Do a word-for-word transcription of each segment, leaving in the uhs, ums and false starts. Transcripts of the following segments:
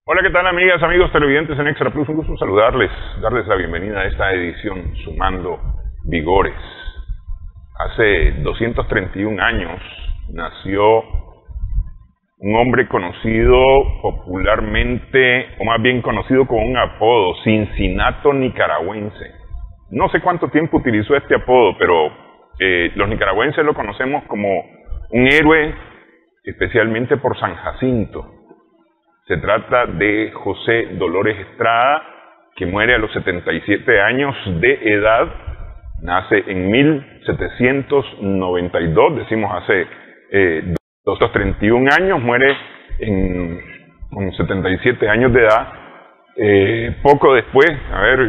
Hola, ¿qué tal, amigas, amigos televidentes en Extra Plus? Un gusto saludarles, darles la bienvenida a esta edición Sumando Vigores. Hace doscientos treinta y un años nació un hombre conocido popularmente, o más bien conocido con un apodo, Cincinato Nicaragüense. No sé cuánto tiempo utilizó este apodo, pero eh, los nicaragüenses lo conocemos como un héroe, especialmente por San Jacinto. Se trata de José Dolores Estrada, que muere a los setenta y siete años de edad. Nace en mil setecientos noventa y dos, decimos hace eh, doscientos treinta y un años, muere en, con setenta y siete años de edad. Eh, poco después, a ver,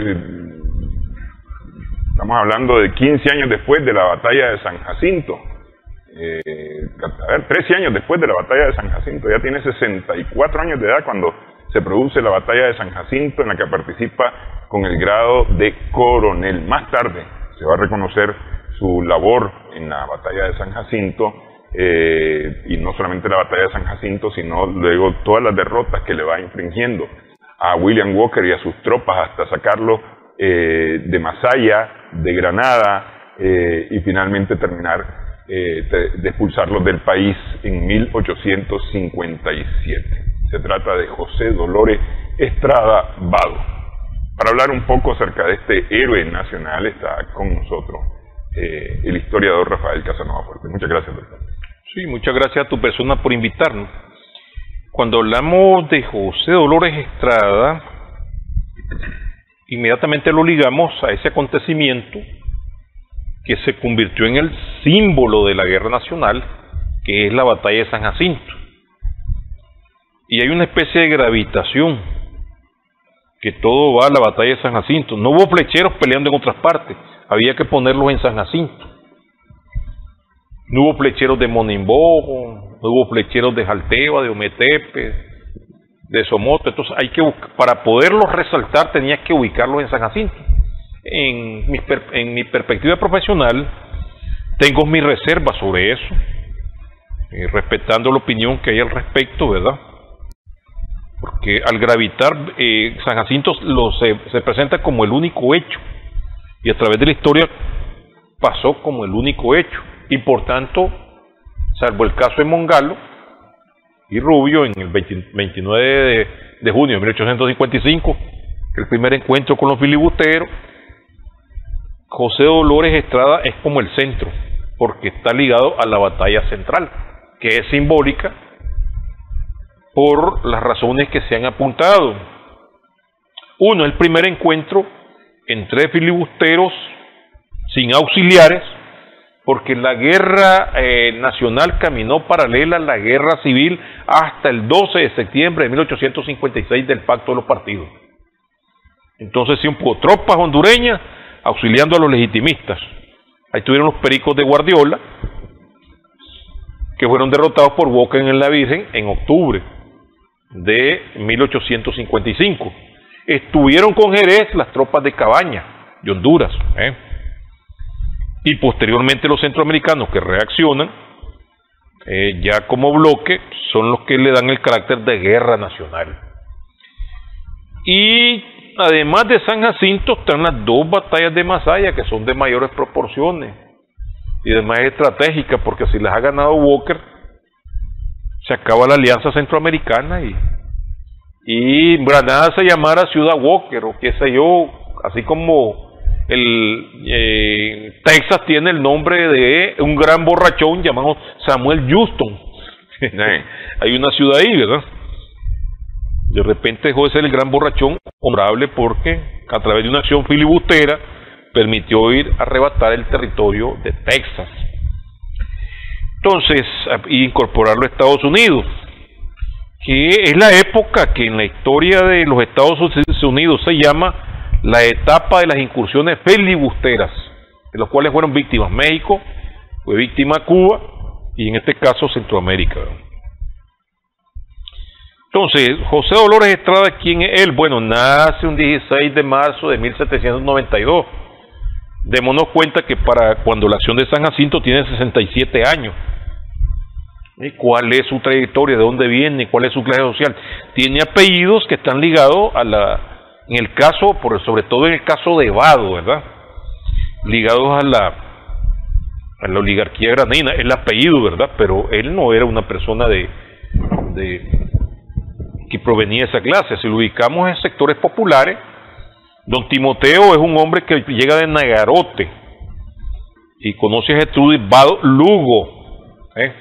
estamos hablando de quince años después de la batalla de San Jacinto. Eh, a ver, trece años después de la batalla de San Jacinto, ya tiene sesenta y cuatro años de edad cuando se produce la batalla de San Jacinto, en la que participa con el grado de coronel. Más tarde se va a reconocer su labor en la batalla de San Jacinto, eh, y no solamente la batalla de San Jacinto, sino luego todas las derrotas que le va infringiendo a William Walker y a sus tropas hasta sacarlo eh, de Masaya, de Granada, eh, y finalmente terminar Eh, de, de expulsarlos del país en mil ochocientos cincuenta y siete. Se trata de José Dolores Estrada Vado. Para hablar un poco acerca de este héroe nacional está con nosotros eh, el historiador Rafael Casanova Fuertes. Muchas gracias, doctor. Sí, muchas gracias a tu persona por invitarnos. Cuando hablamos de José Dolores Estrada, inmediatamente lo ligamos a ese acontecimiento que se convirtió en el símbolo de la guerra nacional, que es la batalla de San Jacinto. Y hay una especie de gravitación, que todo va a la batalla de San Jacinto. No hubo flecheros peleando en otras partes, había que ponerlos en San Jacinto. No hubo flecheros de Monimbo, no hubo flecheros de Jalteba, de Ometepe, de Somoto. Entonces hay que buscar, para poderlos resaltar tenías que ubicarlos en San Jacinto. En mi, per, en mi perspectiva profesional tengo mis reservas sobre eso, eh, respetando la opinión que hay al respecto, ¿verdad? Porque al gravitar, eh, San Jacinto lo, se, se presenta como el único hecho, y a través de la historia pasó como el único hecho, y por tanto, salvo el caso de Mongalo y Rubio en el veintinueve de, de junio de mil ochocientos cincuenta y cinco, el primer encuentro con los filibusteros, José Dolores Estrada es como el centro, porque está ligado a la batalla central, que es simbólica por las razones que se han apuntado. Uno, el primer encuentro entre filibusteros sin auxiliares, porque la guerra eh, nacional caminó paralela a la guerra civil hasta el doce de septiembre de mil ochocientos cincuenta y seis del Pacto de los Partidos. Entonces, sí, un poco tropas hondureñas auxiliando a los legitimistas. Ahí tuvieron los pericos de Guardiola, que fueron derrotados por Walker en la Virgen en octubre de mil ochocientos cincuenta y cinco. Estuvieron con Jerez las tropas de Cabaña, de Honduras, ¿eh? Y posteriormente los centroamericanos que reaccionan, eh, ya como bloque, son los que le dan el carácter de guerra nacional. Y además de San Jacinto están las dos batallas de Masaya, que son de mayores proporciones y de más estratégicas, porque si las ha ganado Walker, se acaba la alianza centroamericana y, y Granada se llamara Ciudad Walker, o qué sé yo, así como el eh, Texas tiene el nombre de un gran borrachón llamado Samuel Houston. Hay una ciudad ahí, ¿verdad? De repente dejó de ser el gran borrachón honorable porque a través de una acción filibustera permitió ir a arrebatar el territorio de Texas. Entonces, incorporarlo a Estados Unidos, que es la época que en la historia de los Estados Unidos se llama la etapa de las incursiones filibusteras, de los cuales fueron víctimas México, fue víctima Cuba y en este caso Centroamérica. Entonces, José Dolores Estrada, ¿quién es él? Bueno, nace un dieciséis de marzo de mil setecientos noventa y dos. Démonos cuenta que para cuando la acción de San Jacinto tiene sesenta y siete años. ¿Y cuál es su trayectoria? ¿De dónde viene? ¿Cuál es su clase social? Tiene apellidos que están ligados a la, en el caso, por, sobre todo en el caso de Vado, ¿verdad? Ligados a la, a la oligarquía granadina, el apellido, ¿verdad? Pero él no era una persona de, de que provenía de esa clase. Si lo ubicamos en sectores populares, don Timoteo es un hombre que llega de Nagarote y conoce a Gertrudis Vado Lugo, ¿eh?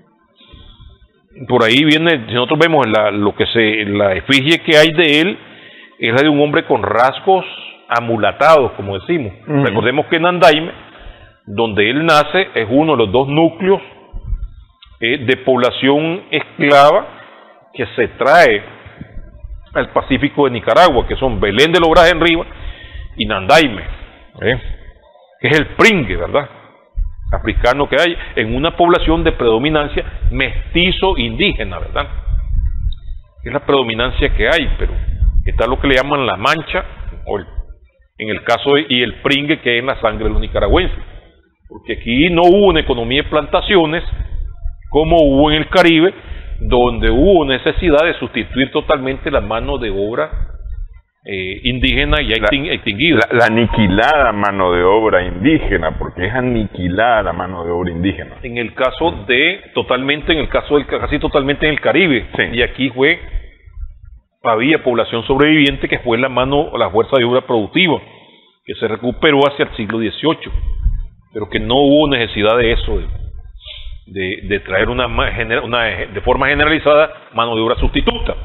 Por ahí viene, si nosotros vemos la, lo que se, la efigie que hay de él, es la de un hombre con rasgos amulatados, como decimos. Uh-huh. Recordemos que Nandaime, donde él nace, es uno de los dos núcleos eh, de población esclava que se trae al Pacífico de Nicaragua, que son Belén del Obraje en Rivas y Nandaime, ¿eh? que es el pringue, ¿verdad?, africano que hay en una población de predominancia mestizo indígena, ¿verdad? Es la predominancia que hay, pero está lo que le llaman la mancha, o el, en el caso de, y el pringue, que es en la sangre de los nicaragüenses, porque aquí no hubo una economía de plantaciones como hubo en el Caribe, donde hubo necesidad de sustituir totalmente la mano de obra eh, indígena ya extinguida. La, la aniquilada mano de obra indígena, porque es aniquilada la mano de obra indígena. En el caso de, totalmente, en el caso del, casi totalmente en el Caribe, sí. Y aquí fue, había población sobreviviente que fue la mano, la fuerza de obra productiva, que se recuperó hacia el siglo dieciocho, pero que no hubo necesidad de eso, de, de, de traer una, una, de forma generalizada, mano de obra sustituta.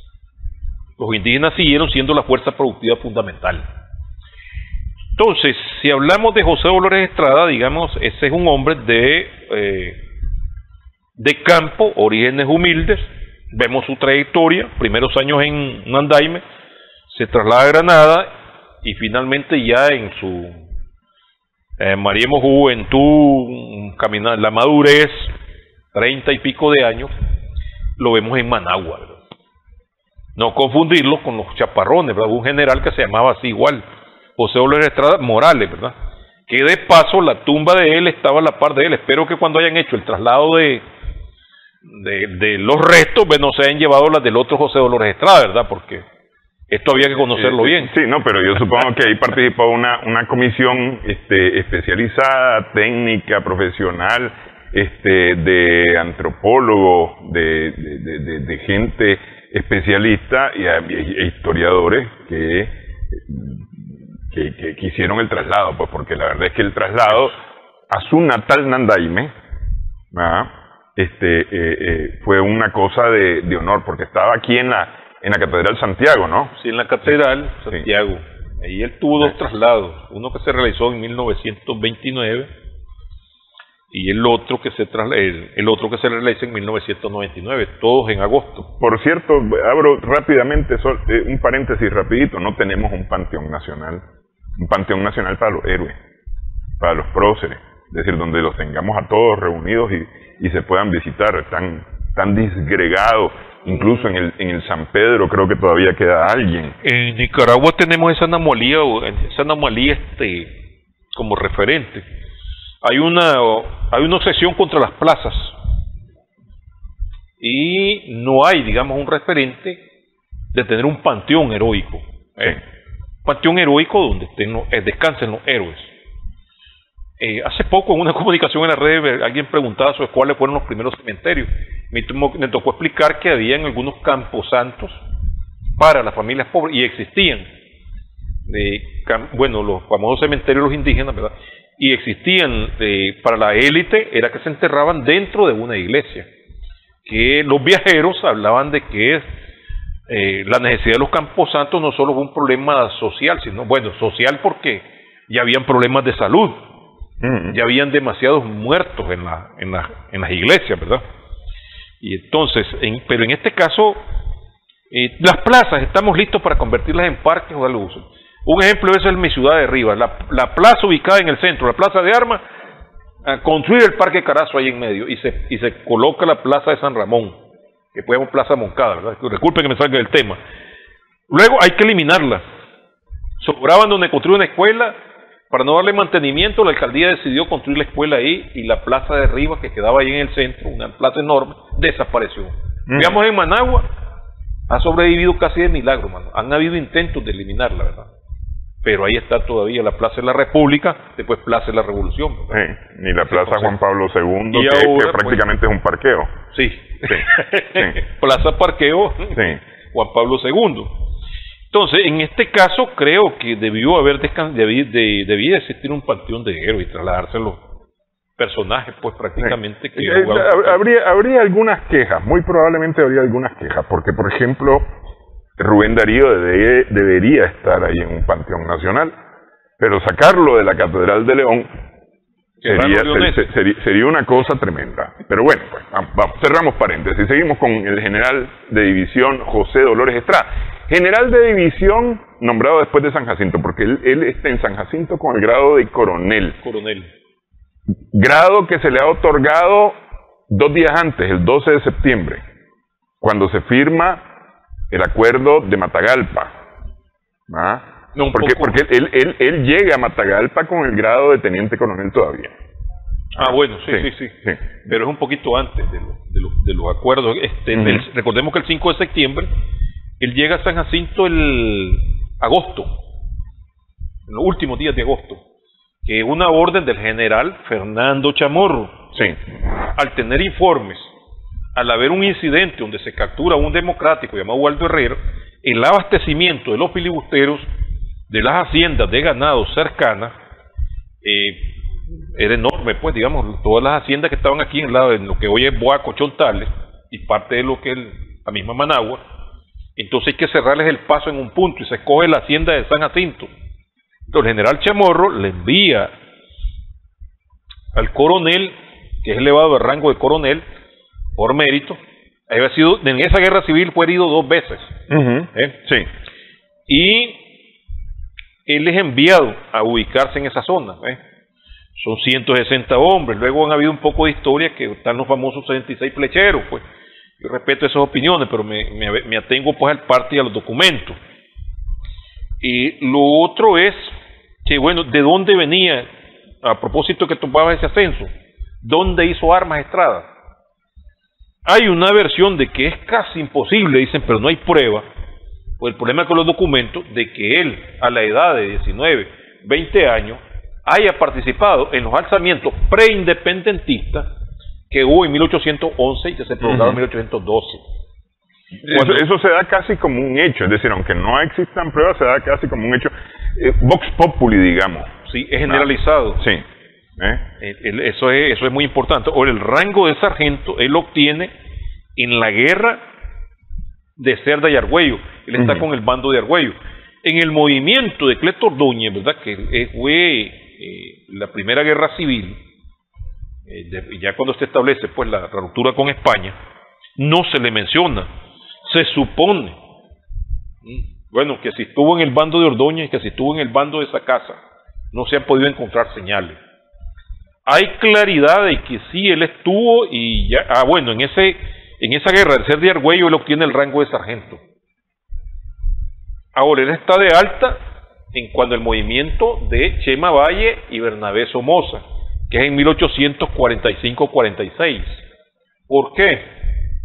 Los indígenas siguieron siendo la fuerza productiva fundamental. Entonces, si hablamos de José Dolores Estrada, digamos, ese es un hombre de, eh, de campo, orígenes humildes. Vemos su trayectoria, primeros años en Nandaime, se traslada a Granada y finalmente ya en su eh, mariemos juventud, caminar la madurez, treinta y pico de años, lo vemos en Managua, ¿verdad? No confundirlo con los chaparrones, ¿verdad? Un general que se llamaba así igual, José Dolores Estrada Morales, ¿verdad? Que de paso la tumba de él estaba a la par de él. Espero que cuando hayan hecho el traslado de, de, de los restos, pues, no se hayan llevado las del otro José Dolores Estrada, ¿verdad? Porque esto había que conocerlo sí, bien. Sí, no, pero yo supongo que ahí participó una, una comisión este, especializada, técnica, profesional, este, de antropólogos, de, de, de, de, de gente especialistas y, y historiadores que, que, que, que hicieron el traslado, pues porque la verdad es que el traslado a su natal Nandaime, ¿verdad? este eh, eh, fue una cosa de, de honor, porque estaba aquí en la en la Catedral Santiago, ¿no? Sí, en la Catedral Santiago. Sí. Ahí él tuvo dos traslados, uno que se realizó en mil novecientos veintinueve y el otro que se trasla el, el otro que se realiza en mil novecientos noventa y nueve, todos en agosto. Por cierto, abro rápidamente sol, eh, un paréntesis rapidito, no tenemos un panteón nacional, un panteón nacional para los héroes, para los próceres, es decir, donde los tengamos a todos reunidos y, y se puedan visitar, están tan disgregados, incluso en el en el San Pedro creo que todavía queda alguien. En Nicaragua tenemos esa anomalía, esa anomalía este como referente. Hay una hay una obsesión contra las plazas y no hay, digamos, un referente de tener un panteón heroico, ¿eh? Panteón heroico donde estén, eh, descansen los héroes. Eh, hace poco en una comunicación en la red alguien preguntaba sobre cuáles fueron los primeros cementerios. Me, me tocó explicar que habían algunos camposantos para las familias pobres y existían, eh, bueno, los famosos cementerios de los indígenas, ¿verdad? Y existían eh, para la élite, era que se enterraban dentro de una iglesia, que los viajeros hablaban de que eh, la necesidad de los camposantos no solo fue un problema social, sino, bueno, social porque ya habían problemas de salud, mm. ya habían demasiados muertos en, la, en, la, en las iglesias, ¿verdad? Y entonces, en, pero en este caso, eh, las plazas, estamos listos para convertirlas en parques o darle uso. Un ejemplo de eso es mi ciudad de Rivas, la, la plaza ubicada en el centro, la plaza de Armas, a construir el Parque Carazo ahí en medio y se, y se coloca la plaza de San Ramón, que podemos plaza Moncada, ¿verdad? Disculpen que me salga del tema. Luego hay que eliminarla. Sobraban donde construir una escuela, Para no darle mantenimiento, la alcaldía decidió construir la escuela ahí y la plaza de Rivas, que quedaba ahí en el centro, una plaza enorme, desapareció. Mm. Veamos en Managua, ha sobrevivido casi de milagro, mano. Han habido intentos de eliminarla, ¿verdad? Pero ahí está todavía la Plaza de la República, después Plaza de la Revolución. Sí, y la Plaza Juan Pablo segundo, y que, ahora, que prácticamente pues, es un parqueo. Sí, sí, sí. Plaza Parqueo, sí. Juan Pablo segundo. Entonces, en este caso, creo que debió haber debía, de, debía existir un panteón de héroes y trasladarse los personajes, pues prácticamente. Sí. Que eh, habría, habría algunas quejas, muy probablemente habría algunas quejas, porque, por ejemplo, Rubén Darío debe, debería estar ahí en un panteón nacional, pero sacarlo de la Catedral de León sería, ser, sería, sería una cosa tremenda. Pero bueno, pues vamos, cerramos paréntesis, seguimos con el general de división José Dolores Estrada. General de división nombrado después de San Jacinto, porque él, él está en San Jacinto con el grado de coronel. Coronel. Grado que se le ha otorgado dos días antes, el doce de septiembre, cuando se firma el acuerdo de Matagalpa. ¿Ah? No, porque porque él, él, él llega a Matagalpa con el grado de teniente coronel todavía. Ah, bueno, sí, sí, sí. sí. sí. Pero es un poquito antes de, lo, de, lo, de los acuerdos. Este, uh-huh. del, recordemos que el cinco de septiembre, él llega a San Jacinto el agosto, en los últimos días de agosto, que es una orden del general Fernando Chamorro. Sí. Al tener informes, al haber un incidente donde se captura a un democrático llamado Waldo Herrero, el abastecimiento de los filibusteros de las haciendas de ganado cercanas eh, era enorme, pues digamos, todas las haciendas que estaban aquí en, el lado, en lo que hoy es Boaco, Chontales, y parte de lo que es la misma Managua. Entonces hay que cerrarles el paso en un punto y se escoge la hacienda de San Jacinto. Entonces el general Chamorro le envía al coronel, que es elevado de rango de coronel, por mérito. Había sido, en esa guerra civil fue herido dos veces. Uh-huh. ¿Eh? Sí. Y él es enviado a ubicarse en esa zona. ¿Eh? Son ciento sesenta hombres. Luego han habido un poco de historia, que están los famosos sesenta y seis flecheros. Pues yo respeto esas opiniones, pero me, me, me atengo pues al parte y a los documentos. Y lo otro es que, bueno, ¿de dónde venía? A propósito que tomaba ese ascenso, ¿dónde hizo armas Estrada? Hay una versión de que es casi imposible, dicen, pero no hay prueba, pues el problema con los documentos, de que él, a la edad de diecinueve, veinte años, haya participado en los alzamientos preindependentistas que hubo en mil ochocientos once y que se prolongaron en uh-huh. mil ochocientos doce. Eso, eso se da casi como un hecho, es decir, aunque no existan pruebas, se da casi como un hecho. Eh, Vox Populi, digamos. Sí, es generalizado. Ah, sí. ¿Eh? El, el, eso, es, eso es muy importante. O el rango de sargento él lo obtiene en la guerra de Cerda y Argüello. Él está uh-huh. con el bando de Argüello. En el movimiento de Cleto Ordóñez, ¿verdad? Que fue eh, la primera guerra civil, eh, de, ya cuando se establece pues la, la ruptura con España, no se le menciona. Se supone, bueno, que si estuvo en el bando de Ordóñez, que si estuvo en el bando de Sacasa, no se han podido encontrar señales. Hay claridad de que sí, él estuvo y ya, ah, bueno, en ese, en esa guerra del Cerda y Argüello él obtiene el rango de sargento. Ahora, él está de alta en cuanto al movimiento de Chema Valle y Bernabé Somoza, que es en mil ochocientos cuarenta y cinco cuarenta y seis. ¿Por qué?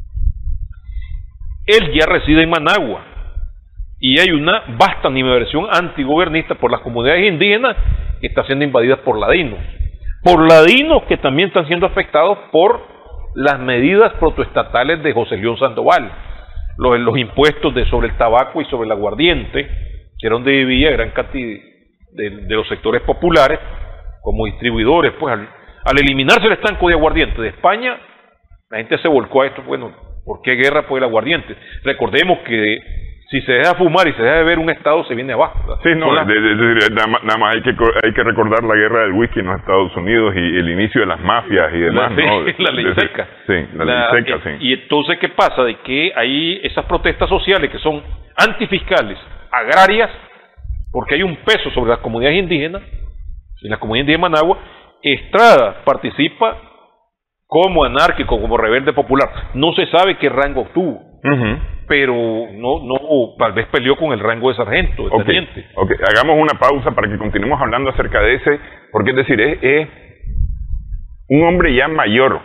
Él ya reside en Managua y hay una vasta animadversión antigobernista por las comunidades indígenas que está siendo invadidas por ladinos. Por ladinos que también están siendo afectados por las medidas protoestatales de José León Sandoval, los, los impuestos de, sobre el tabaco y sobre el aguardiente, que era donde vivía gran cantidad de, de los sectores populares como distribuidores. Pues al, al eliminarse el estanco de aguardiente de España, la gente se volcó a esto. Bueno, ¿por qué guerra por el aguardiente? Recordemos que si se deja fumar y se deja beber, un estado se viene abajo, ¿verdad? Sí, no, de, de, de, nada más, nada más hay, que, hay que recordar la guerra del whisky en los Estados Unidos y el inicio de las mafias y demás, la, ¿no? Sí, la ley de, seca. Sí, la, la ley seca, sí. Y entonces, ¿qué pasa? De que hay esas protestas sociales que son antifiscales, agrarias, porque hay un peso sobre las comunidades indígenas, en la comunidad indígena de Managua. Estrada participa como anárquico, como rebelde popular. No se sabe qué rango obtuvo. Uh-huh. pero no, no, tal vez peleó con el rango de sargento, de okay, teniente. Ok, hagamos una pausa para que continuemos hablando acerca de ese, porque es decir, es, es un hombre ya mayor,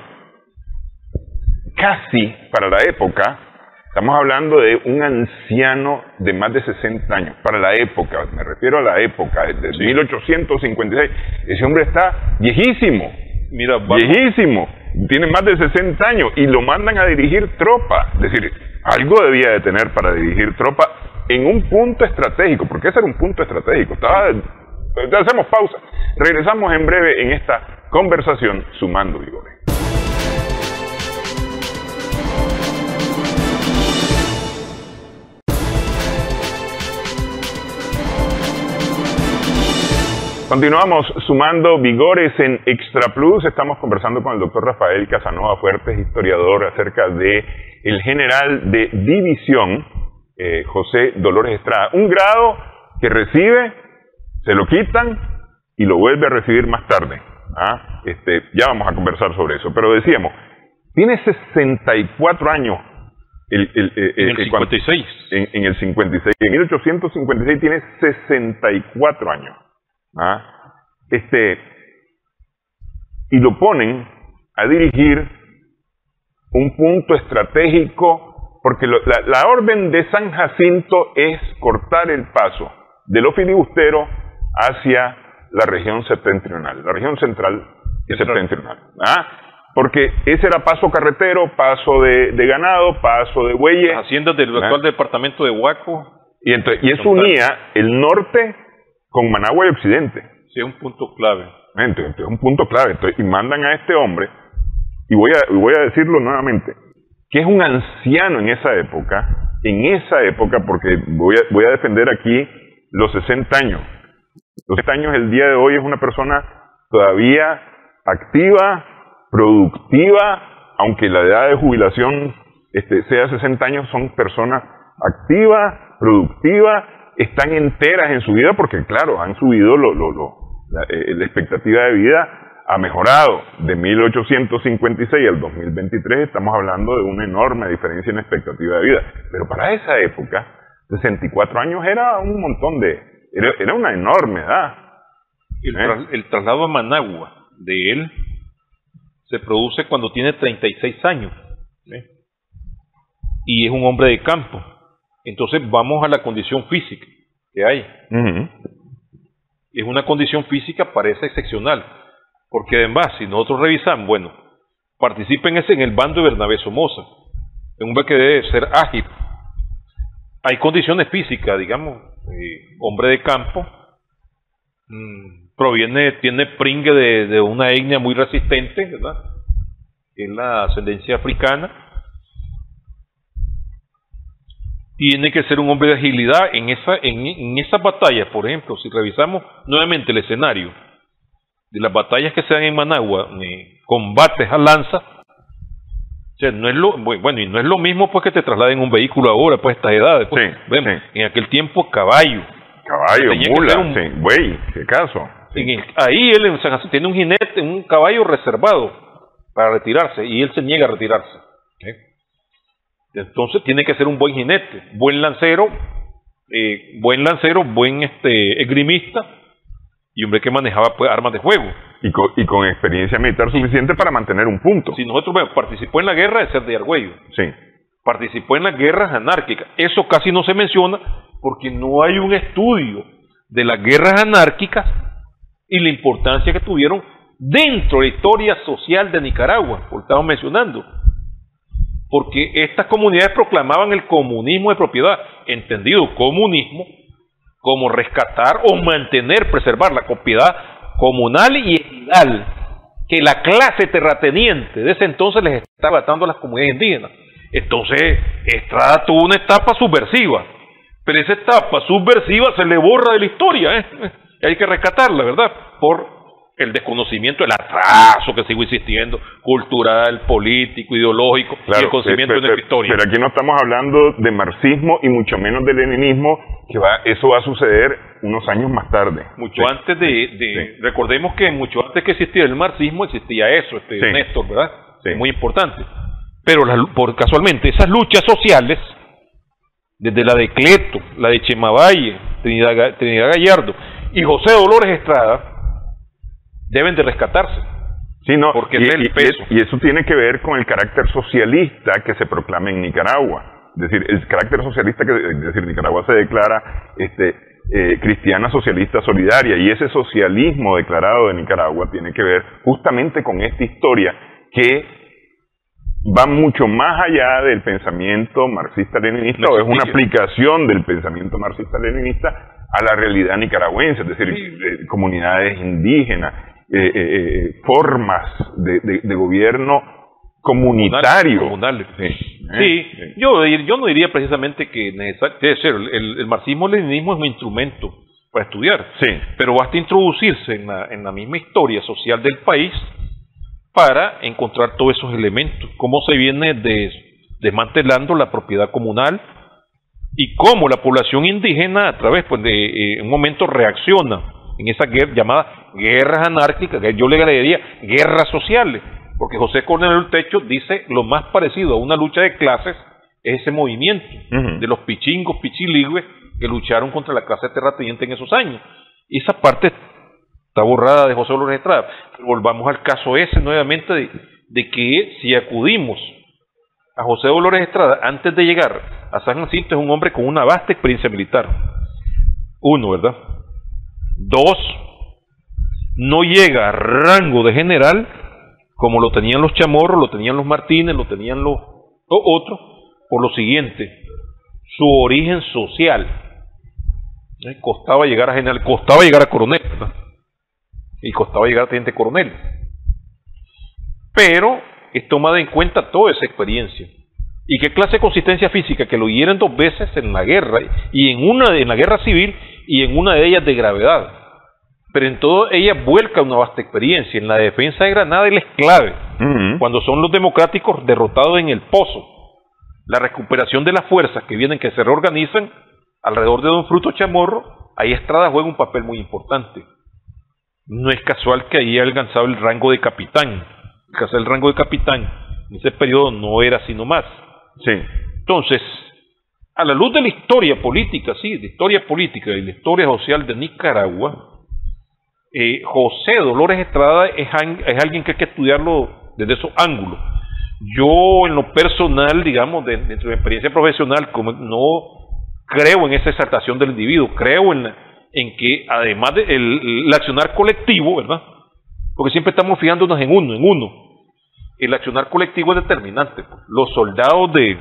casi para la época. Estamos hablando de un anciano de más de sesenta años, para la época, me refiero a la época, de sí. mil ochocientos cincuenta y seis. Ese hombre está viejísimo, Mira, vamos. viejísimo, tiene más de sesenta años y lo mandan a dirigir tropa. Es decir, algo debía de tener para dirigir tropa en un punto estratégico, porque ese era un punto estratégico. Estaba, hacemos pausa, regresamos en breve en esta conversación Sumando Vigores. Continuamos sumando vigores en Extra Plus. Estamos conversando con el doctor Rafael Casanova Fuertes, historiador, acerca de el general de división, eh, José Dolores Estrada. Un grado que recibe, se lo quitan y lo vuelve a recibir más tarde. ¿Ah? Este, ya vamos a conversar sobre eso. Pero decíamos, tiene sesenta y cuatro años. El, el, el, en el el, cincuenta y seis. En, en el cincuenta y seis. En mil ochocientos cincuenta y seis tiene sesenta y cuatro años. ¿Ah? Este, y lo ponen a dirigir un punto estratégico, porque lo, la, la orden de San Jacinto es cortar el paso de los filibusteros hacia la región septentrional, la región central y septentrional. ¿Ah? Porque ese era paso carretero, paso de, de ganado, paso de bueyes. Las haciendas del actual ¿Ah? departamento de Huaco. Y, entonces, y eso unía el norte con Managua y Occidente. Sí, es un punto clave. Entonces, es un punto clave. Entonces, y mandan a este hombre, y voy a, voy a decirlo nuevamente, que es un anciano en esa época, en esa época, porque voy a, voy a defender aquí los sesenta años. Los sesenta años el día de hoy es una persona todavía activa, productiva, aunque la edad de jubilación este, sea sesenta años, son personas activas, productivas, están enteras en su vida porque, claro, han subido lo, lo, lo, la, eh, la expectativa de vida ha mejorado. De mil ochocientos cincuenta y seis al dos mil veintitrés estamos hablando de una enorme diferencia en expectativa de vida. Pero para esa época, sesenta y cuatro años era un montón de... Era, era una enorme edad. El, ¿Eh? tras, el traslado a Managua de él se produce cuando tiene treinta y seis años. ¿Sí? Y es un hombre de campo. Entonces vamos a la condición física que hay. Uh-huh. Es una condición física, parece excepcional, porque además, si nosotros revisamos, bueno, participa en ese en el bando de Bernabé Somoza, un hombre que debe ser ágil. Hay condiciones físicas, digamos, eh, hombre de campo, mmm, proviene, tiene pringue de, de una etnia muy resistente, ¿verdad? Es la ascendencia africana. Tiene que ser un hombre de agilidad en esa en, en esas batallas. Por ejemplo, si revisamos nuevamente el escenario de las batallas que se dan en Managua, eh, combates a lanza, o sea, no es lo bueno y no es lo mismo pues que te trasladen un vehículo ahora, pues estas edades, pues, sí, vemos, sí. En aquel tiempo caballo, caballo, mula, un, sí, güey, qué caso. Sí. En el, ahí él en San Jacinto tiene un jinete, un caballo reservado para retirarse y él se niega a retirarse. ¿Okay? Entonces tiene que ser un buen jinete, buen lancero, eh, buen lancero, buen este esgrimista y hombre que manejaba pues armas de fuego. Y con, y con experiencia militar suficiente sí. para mantener un punto. Si nosotros vemos, participó en la guerra de Cerro de Argüello. Sí. Participó en las guerras anárquicas. Eso casi no se menciona porque no hay un estudio de las guerras anárquicas y la importancia que tuvieron dentro de la historia social de Nicaragua, por estamos mencionando. Porque estas comunidades proclamaban el comunismo de propiedad, entendido comunismo como rescatar o mantener, preservar la propiedad comunal y equidal que la clase terrateniente de ese entonces les estaba dando a las comunidades indígenas. Entonces, Estrada tuvo una etapa subversiva, pero esa etapa subversiva se le borra de la historia, ¿eh? Y hay que rescatarla, ¿verdad? Por el desconocimiento, el atraso que sigo insistiendo, cultural, político, ideológico, claro, y el conocimiento pero, de nuestra historia. Pero aquí no estamos hablando de marxismo y mucho menos de leninismo, que va, eso va a suceder unos años más tarde. Mucho sí. antes de, de sí. recordemos que mucho antes que existiera el marxismo existía eso, este sí. Néstor, ¿verdad? Sí. Muy importante. Pero las, por casualmente esas luchas sociales desde la de Cleto, la de Chemavalle, Trinidad, Trinidad Gallardo y José Dolores Estrada, deben de rescatarse. Sí, no, porque y, es el y, peso. Y eso tiene que ver con el carácter socialista que se proclama en Nicaragua. Es decir, el carácter socialista que, es decir, Nicaragua se declara este, eh, cristiana socialista solidaria, y ese socialismo declarado de Nicaragua tiene que ver justamente con esta historia que va mucho más allá del pensamiento marxista-leninista, o es una aplicación del pensamiento marxista-leninista a la realidad nicaragüense, es decir, sí. eh, comunidades indígenas, eh, eh, formas de, de, de gobierno comunitario. Comunal, comunal. Sí, sí. sí. Yo, yo no diría precisamente que necesario, debe ser, el, el marxismo-leninismo es un instrumento para estudiar, sí. pero basta introducirse en la, en la misma historia social del país para encontrar todos esos elementos, cómo se viene des, desmantelando la propiedad comunal y cómo la población indígena a través pues, de eh, un momento reacciona en esa guerra llamada guerras anárquicas, que yo le agregaría guerras sociales, porque José Coronel Ultecho dice lo más parecido a una lucha de clases es ese movimiento uh-huh. de los pichingos, pichiligües que lucharon contra la clase terrateniente en esos años. Y esa parte está borrada de José Dolores Estrada. Volvamos al caso ese nuevamente de, de que si acudimos a José Dolores Estrada antes de llegar a San Jacinto, es un hombre con una vasta experiencia militar. Uno, ¿verdad? Dos, no llega a rango de general como lo tenían los Chamorros, lo tenían los Martínez, lo tenían los otros, por lo siguiente, su origen social. ¿Eh? Costaba llegar a general, costaba llegar a coronel, ¿verdad? Y costaba llegar a teniente coronel. Pero es tomada en cuenta toda esa experiencia. ¿Y qué clase de consistencia física? Que lo hieren dos veces en la guerra, y en una en la guerra civil, y en una de ellas de gravedad. Pero en todo ella vuelca una vasta experiencia. En la defensa de Granada él es clave. Uh-huh. Cuando son los democráticos derrotados en el Pozo, la recuperación de las fuerzas que vienen, que se reorganizan alrededor de don Fruto Chamorro, ahí Estrada juega un papel muy importante. No es casual que ahí haya alcanzado el rango de capitán. Alcanzar el rango de capitán en ese periodo no era sino más. Sí. Entonces, a la luz de la historia política, sí, de historia política y la historia social de Nicaragua, eh, José Dolores Estrada es, es alguien que hay que estudiarlo desde esos ángulos. Yo, en lo personal, digamos, de, dentro de mi experiencia profesional, como no creo en esa exaltación del individuo, creo en la, en que además del de el, el accionar colectivo, ¿verdad? Porque siempre estamos fijándonos en uno, en uno. El accionar colectivo es determinante. Los soldados de,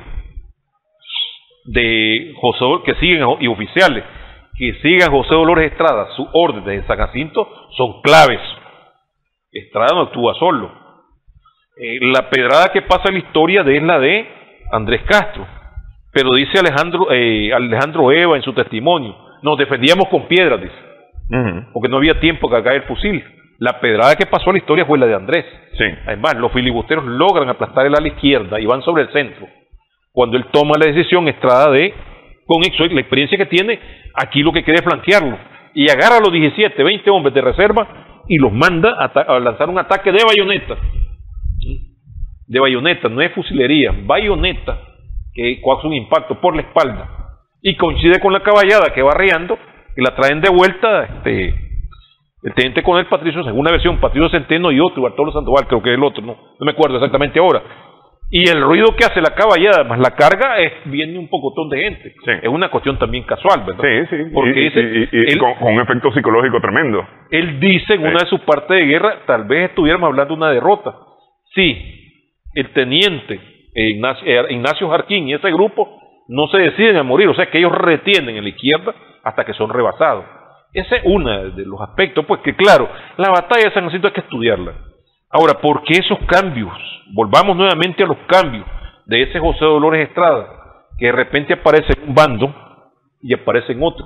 de José, que siguen, y oficiales, que sigan José Dolores Estrada, sus órdenes de San Jacinto, son claves. Estrada no actúa solo. Eh, la pedrada que pasa en la historia de es la de Andrés Castro. Pero dice Alejandro, eh, Alejandro Eva en su testimonio, nos defendíamos con piedras, dice, uh-huh. porque no había tiempo que caer el fusil. La pedrada que pasó a la historia fue la de Andrés. Sí. Además, los filibusteros logran aplastar el ala izquierda y van sobre el centro. Cuando él toma la decisión, Estrada, de, con eso, la experiencia que tiene, aquí lo que quiere es flanquearlo. Y agarra a los diecisiete, veinte hombres de reserva y los manda a, a lanzar un ataque de bayoneta. De bayoneta, no es fusilería, bayoneta, que causa un impacto por la espalda. Y coincide con la caballada que va arreando y la traen de vuelta este, el teniente coronel Patricio, según una versión, Patricio Centeno y otro, Bartolo Sandoval, creo que es el otro, no, no me acuerdo exactamente ahora. Y el ruido que hace la caballada más la carga es viene un pocotón de gente. Sí. Es una cuestión también casual, ¿verdad? Sí, sí. Porque y, dice, y, y, y él, con, con un efecto psicológico tremendo. Él dice en sí. una de sus partes de guerra, tal vez estuviéramos hablando de una derrota. Sí, el teniente eh, Ignacio, eh, Ignacio Jarquín y ese grupo no se deciden a morir, o sea que ellos retienen en la izquierda hasta que son rebasados. Ese es uno de los aspectos, pues que claro, la batalla de San Jacinto hay que estudiarla. Ahora, ¿por qué esos cambios? Volvamos nuevamente a los cambios de ese José Dolores Estrada, que de repente aparece en un bando y aparece en otro.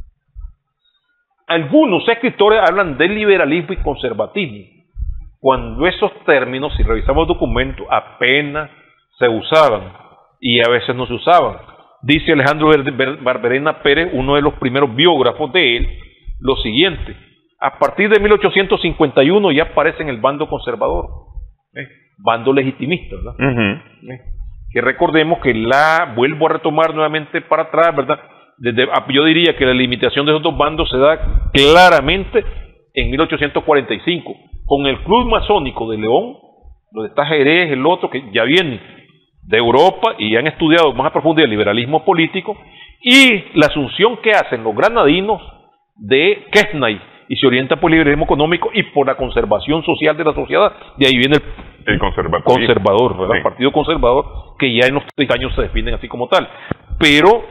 Algunos escritores hablan de liberalismo y conservatismo, cuando esos términos, si revisamos documentos, apenas se usaban y a veces no se usaban. Dice Alejandro Barberena Pérez, uno de los primeros biógrafos de él, lo siguiente: a partir de mil ochocientos cincuenta y uno ya aparece en el bando conservador, ¿eh? bando legitimista, ¿verdad? Uh-huh. ¿Eh? que recordemos que la, vuelvo a retomar nuevamente para atrás, ¿verdad? Desde, yo diría que la limitación de esos dos bandos se da claramente en mil ochocientos cuarenta y cinco, con el Club Masónico de León, donde está Jerez, el otro, que ya vienen de Europa y han estudiado más a profundidad el liberalismo político, y la asunción que hacen los granadinos de Quesnay, y se orienta por el liberalismo económico y por la conservación social de la sociedad. De ahí viene el, el conservador, ¿verdad? Sí. El Partido Conservador, que ya en los treinta años se definen así como tal. Pero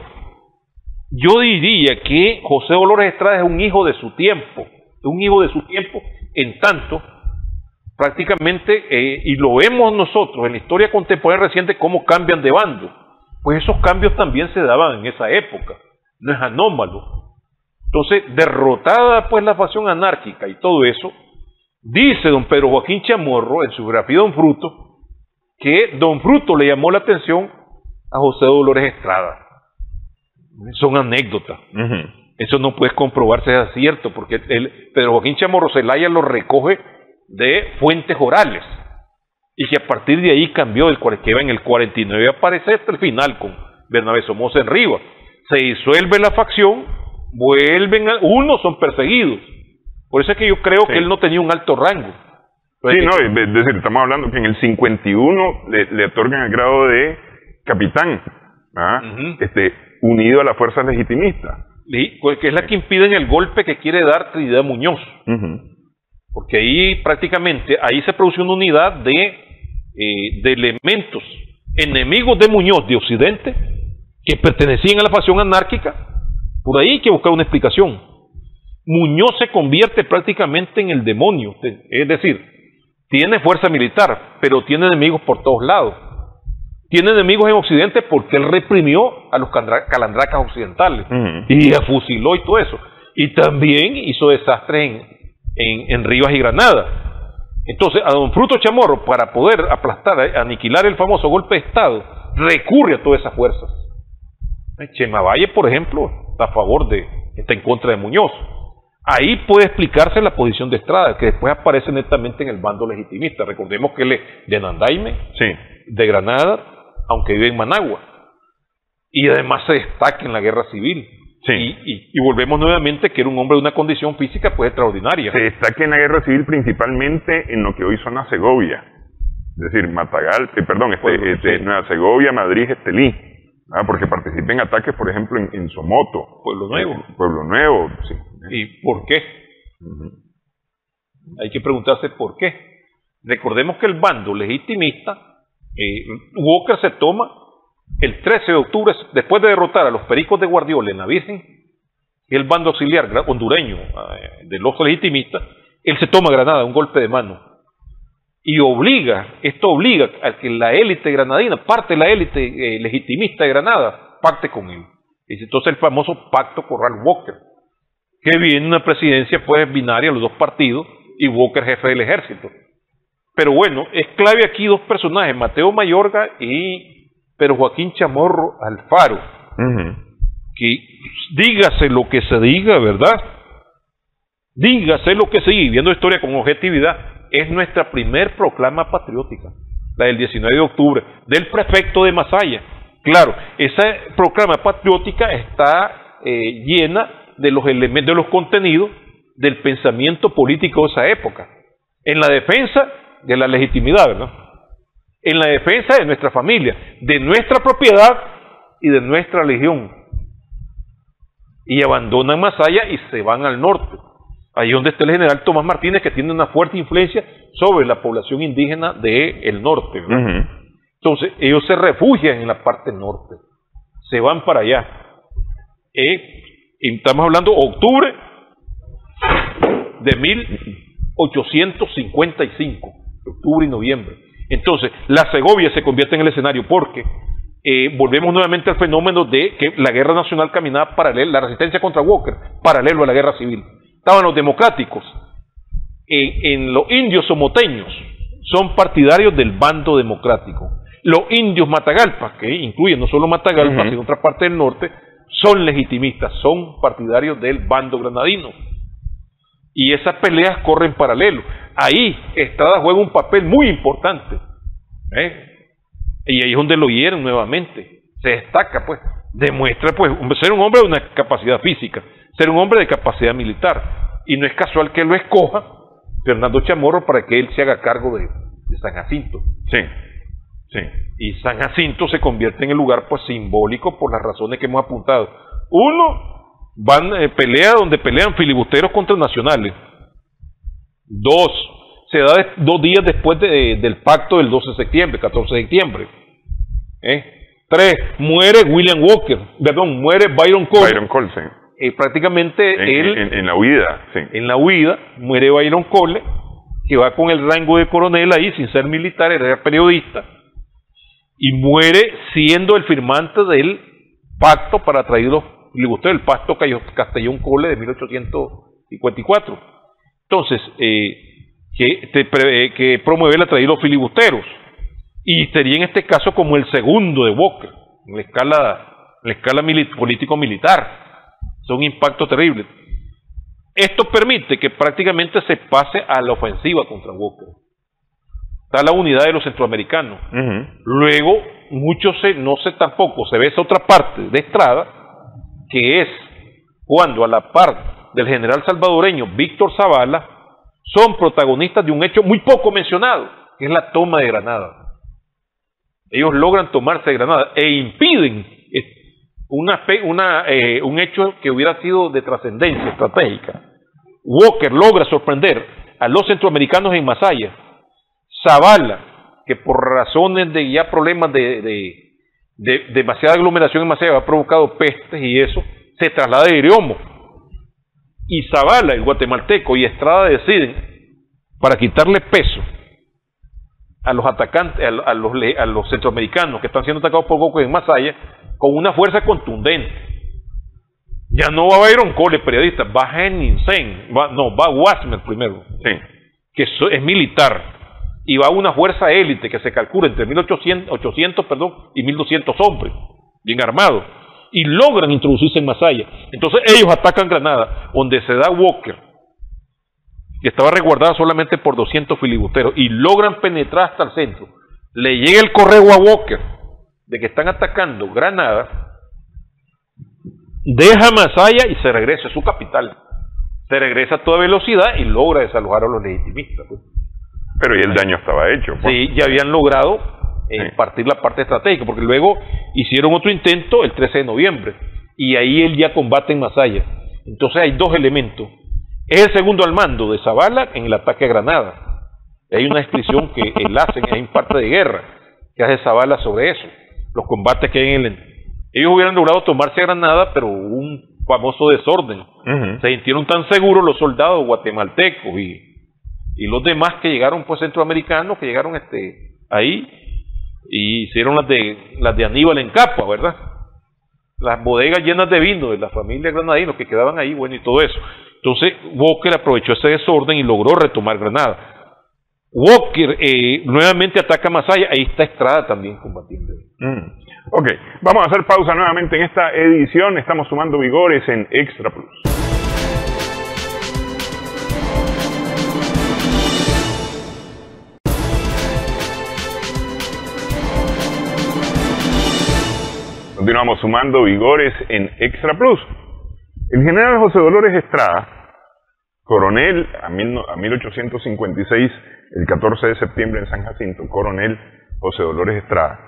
yo diría que José Dolores Estrada es un hijo de su tiempo, un hijo de su tiempo, en tanto, prácticamente, eh, y lo vemos nosotros en la historia contemporánea reciente, cómo cambian de bando. Pues esos cambios también se daban en esa época, no es anómalo. Entonces, derrotada pues la facción anárquica y todo eso, dice don Pedro Joaquín Chamorro en su biografía Don Fruto, que don Fruto le llamó la atención a José Dolores Estrada. Son anécdotas. Uh-huh. Eso no puede comprobarse, es cierto, porque el, Pedro Joaquín Chamorro Zelaya lo recoge de fuentes orales, y que a partir de ahí cambió, del que iba en el cuarenta y nueve aparece hasta el final con Bernabé Somoza en Rivas. Se disuelve la facción, vuelven a, unos son perseguidos, por eso es que yo creo sí. que él no tenía un alto rango. Entonces, sí, no, es decir, estamos hablando que en el cincuenta y uno le, le otorgan el grado de capitán, ¿ah? uh-huh. este, unido a la fuerza legitimista. Sí, que es la que impide el golpe que quiere dar Trinidad Muñoz, uh-huh. porque ahí prácticamente, ahí se produce una unidad de, eh, de elementos enemigos de Muñoz de Occidente, que pertenecían a la facción anárquica. Por ahí hay que buscar una explicación. Muñoz se convierte prácticamente en el demonio, es decir, tiene fuerza militar, pero tiene enemigos por todos lados. Tiene enemigos en Occidente porque él reprimió a los calandracas occidentales, uh-huh. y afusiló y todo eso. Y también hizo desastres en, en, en Rivas y Granada. Entonces, a don Fruto Chamorro, para poder aplastar, aniquilar el famoso golpe de Estado, recurre a todas esas fuerzas. Chema Valle, por ejemplo, está a favor de, está en contra de Muñoz. Ahí puede explicarse la posición de Estrada, que después aparece netamente en el bando legitimista. Recordemos que él es de Nandaime, sí. de Granada, aunque vive en Managua, y además se destaca en la guerra civil. Sí. Y, y, y volvemos nuevamente que era un hombre de una condición física pues extraordinaria. Se destaca en la guerra civil principalmente en lo que hoy zona Segovia, es decir, Matagal, eh, perdón, este, bueno, este, sí. Nueva Segovia, Madrid, Estelí. Ah, porque participa en ataques, por ejemplo, en, en Somoto. Pueblo Nuevo. Eh, Pueblo Nuevo, sí. ¿Y por qué? Uh-huh. Hay que preguntarse por qué. Recordemos que el bando legitimista, eh, Walker se toma el trece de octubre, después de derrotar a los Pericos de Guardiola en la Virgen, el bando auxiliar hondureño eh, de los legitimistas, él se toma Granada, un golpe de mano. Y obliga, esto obliga a que la élite granadina, parte de la élite eh, legitimista de Granada, pacte con él. Es entonces el famoso pacto Corral-Walker, que viene una presidencia pues binaria, los dos partidos, y Walker jefe del ejército. Pero bueno, es clave aquí dos personajes, Mateo Mayorga y Pedro Joaquín Chamorro Alfaro, uh-huh. que dígase lo que se diga, ¿verdad? Dígase lo que se diga, viendo la historia con objetividad, es nuestra primer proclama patriótica, la del diecinueve de octubre, del prefecto de Masaya. Claro, esa proclama patriótica está eh, llena de los elementos, de los contenidos del pensamiento político de esa época, en la defensa de la legitimidad, ¿verdad? En la defensa de nuestra familia, de nuestra propiedad y de nuestra religión. Y abandonan Masaya y se van al norte. Ahí donde está el general Tomás Martínez, que tiene una fuerte influencia sobre la población indígena del norte, ¿verdad? Uh-huh. Entonces, ellos se refugian en la parte norte, se van para allá. Eh, y estamos hablando de octubre de mil ochocientos cincuenta y cinco, octubre y noviembre. Entonces, la Segovia se convierte en el escenario porque eh, volvemos nuevamente al fenómeno de que la guerra nacional caminaba paralelo, la resistencia contra Walker, paralelo a la guerra civil. Estaban los democráticos, en, en los indios somoteños, son partidarios del bando democrático. Los indios Matagalpas, que incluyen no solo Matagalpas, uh-huh. sino otra parte del norte, son legitimistas, son partidarios del bando granadino. Y esas peleas corren paralelo. Ahí Estrada juega un papel muy importante. ¿eh? Y ahí es donde lo hieren nuevamente. Se destaca, pues, demuestra, pues, ser un hombre de una capacidad física, ser un hombre de capacidad militar. Y no es casual que lo escoja Fernando Chamorro para que él se haga cargo de, de San Jacinto. Sí, sí. Y San Jacinto se convierte en el lugar, pues, simbólico por las razones que hemos apuntado. Uno, van eh, pelea donde pelean filibusteros contra nacionales. Dos, se da de, dos días después de, de, del pacto del doce de septiembre, catorce de septiembre. ¿Eh? Tres, muere William Walker, perdón, muere Byron Cole. Byron Cole, sí. Eh, prácticamente en, él, en, en la huida, sí. En la huida, muere Byron Cole, que va con el rango de coronel ahí, sin ser militar, era periodista, y muere siendo el firmante del pacto para traer los filibusteros, el pacto Castellón-Cole de mil ochocientos cincuenta y cuatro. Entonces, eh, que, te pre, que promueve la traída de los filibusteros, y sería en este caso como el segundo de Walker, en la escala, en la escala político-militar. Es un impacto terrible. Esto permite que prácticamente se pase a la ofensiva contra Walker. Está la unidad de los centroamericanos. Uh-huh. Luego, mucho se, no sé tampoco, se ve esa otra parte de Estrada, que es cuando a la par del general salvadoreño Víctor Zavala, son protagonistas de un hecho muy poco mencionado, que es la toma de Granada. Ellos logran tomarse Granada e impiden una, una, eh, un hecho que hubiera sido de trascendencia estratégica. Walker logra sorprender a los centroamericanos en Masaya. Zavala, que por razones de ya problemas de, de, de, de demasiada aglomeración en Masaya ha provocado pestes y eso, se traslada a Iriomo. Y Zavala, el guatemalteco, y Estrada deciden, para quitarle peso a los atacantes, a los, a los, a los centroamericanos que están siendo atacados por Walker en Masaya, con una fuerza contundente. Ya no va Byron Cole, periodista, va Henningsen, va, no, va Wasmer primero, sí, que es, es militar, y va una fuerza élite que se calcula entre mil ochocientos perdón, y mil doscientos hombres, bien armados, y logran introducirse en Masaya. Entonces ellos atacan Granada, donde se da Walker, que estaba resguardada solamente por doscientos filibusteros, y logran penetrar hasta el centro. Le llega el correo a Walker de que están atacando Granada, deja Masaya y se regresa a su capital. Se regresa a toda velocidad y logra desalojar a los legitimistas. Pues. Pero y el daño estaba hecho. Pues. Sí, ya habían logrado eh, sí. partir la parte estratégica, porque luego hicieron otro intento el trece de noviembre, y ahí él ya combate en Masaya. Entonces hay dos elementos. Es el segundo al mando de Zavala en el ataque a Granada. Hay una descripción que él hace en parte de guerra, que hace Zavala sobre eso, los combates que hay en el... Ellos hubieran logrado tomarse a Granada, pero hubo un famoso desorden. Uh-huh. Se sintieron tan seguros los soldados guatemaltecos y, y los demás que llegaron, pues centroamericanos, que llegaron este ahí, y hicieron las de las de Aníbal en Capa, ¿verdad? Las bodegas llenas de vino de la familia granadina que quedaban ahí, bueno, y todo eso. Entonces Walker aprovechó ese desorden y logró retomar Granada. Walker eh, nuevamente ataca a Masaya, ahí está Estrada también combatiendo. Mm. Ok, vamos a hacer pausa nuevamente en esta edición, estamos sumando vigores en Extra Plus. Continuamos sumando vigores en Extra Plus. El general José Dolores Estrada, coronel a, mil, a mil ochocientos cincuenta y seis, el catorce de septiembre en San Jacinto, coronel José Dolores Estrada,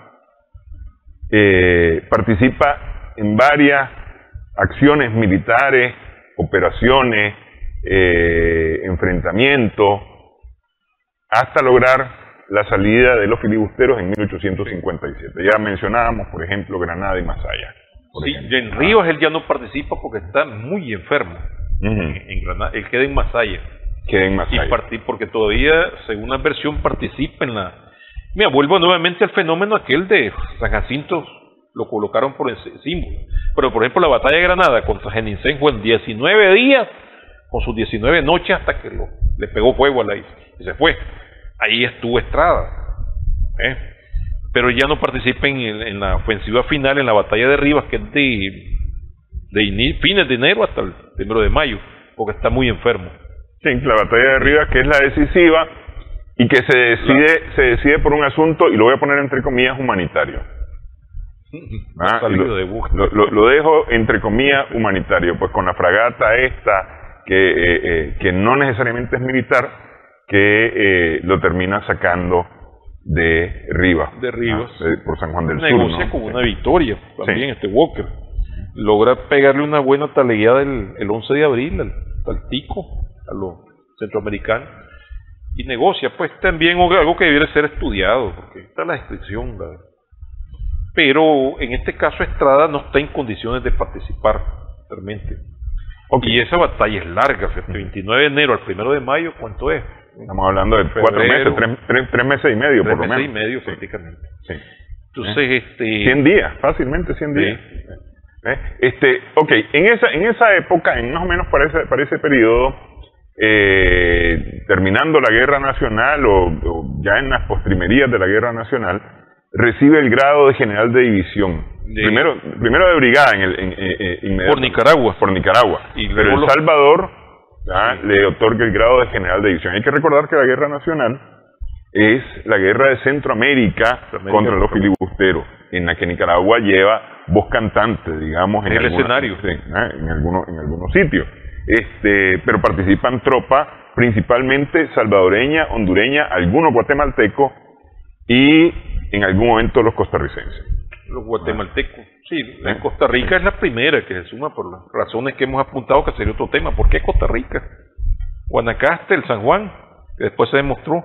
eh, participa en varias acciones militares, operaciones, eh, enfrentamientos, hasta lograr la salida de los filibusteros en mil ochocientos cincuenta y siete. Ya mencionábamos, por ejemplo, Granada y Masaya. Sí, en Ríos él ya no participa porque está muy enfermo. Uh-huh. en, en Granada, él queda en Masaya. Queda en Masaya. Y partí, porque todavía, según la versión, participa en la... Mira, vuelvo nuevamente al fenómeno aquel de San Jacinto, lo colocaron por el símbolo. Pero, por ejemplo, la batalla de Granada contra Henningsen fue en diecinueve días, con sus diecinueve noches, hasta que lo, le pegó fuego a la isla. Y se fue. Ahí estuvo Estrada. ¿eh? Pero ya no participa en, en la ofensiva final, en la batalla de Rivas, que es de, de fines de enero hasta el primero de mayo, porque está muy enfermo. Sí, la batalla de Rivas, que es la decisiva, y que se decide, la... se decide por un asunto, y lo voy a poner entre comillas, humanitario. Ah, lo, de lo, lo, lo dejo entre comillas humanitario, pues con la fragata esta, que, eh, eh, que no necesariamente es militar, que eh, lo termina sacando de Rivas, de Rivas, ah, de, por San Juan del negocia Sur. Negocia con sí. una victoria también, sí. este Walker. Logra pegarle una buena talegueada el, el once de abril al, al tico, a los centroamericanos, y negocia, pues también algo que debiera ser estudiado, porque está la descripción, ¿verdad? Pero en este caso Estrada no está en condiciones de participar realmente. Okay. Y esa batalla es larga, fíjate, veintinueve de enero al primero de mayo, ¿cuánto es? Estamos hablando de Febrero, cuatro meses, tres, tres, tres meses y medio, tres por lo menos. Tres meses y medio, sí. prácticamente. Sí. Entonces, ¿Eh? este... cien días, fácilmente cien días. Sí. ¿Eh? Este, ok, en esa, en esa época, en más o menos para ese, para ese periodo, eh, terminando la Guerra Nacional, o, o ya en las postrimerías de la Guerra Nacional, recibe el grado de general de división. De... Primero, primero de brigada, en el, en, en, en, por Nicaragua. Por Nicaragua. Y Pero El lo... Salvador ¿ya? Sí. le otorga el grado de general de división. Hay que recordar que la Guerra Nacional es la guerra de Centroamérica, Centroamérica contra los filibusteros, en la que Nicaragua lleva voz cantante, digamos, en, en el alguna, escenario. Sí, ¿eh? en, algunos, en algunos sitios. Este, pero participan tropas principalmente salvadoreña, hondureña, algunos guatemaltecos y en algún momento los costarricenses. Los guatemaltecos. Sí, ¿Eh? Costa Rica es la primera que se suma por las razones que hemos apuntado, que sería otro tema. ¿Por qué Costa Rica? Guanacaste, el San Juan, que después se demostró.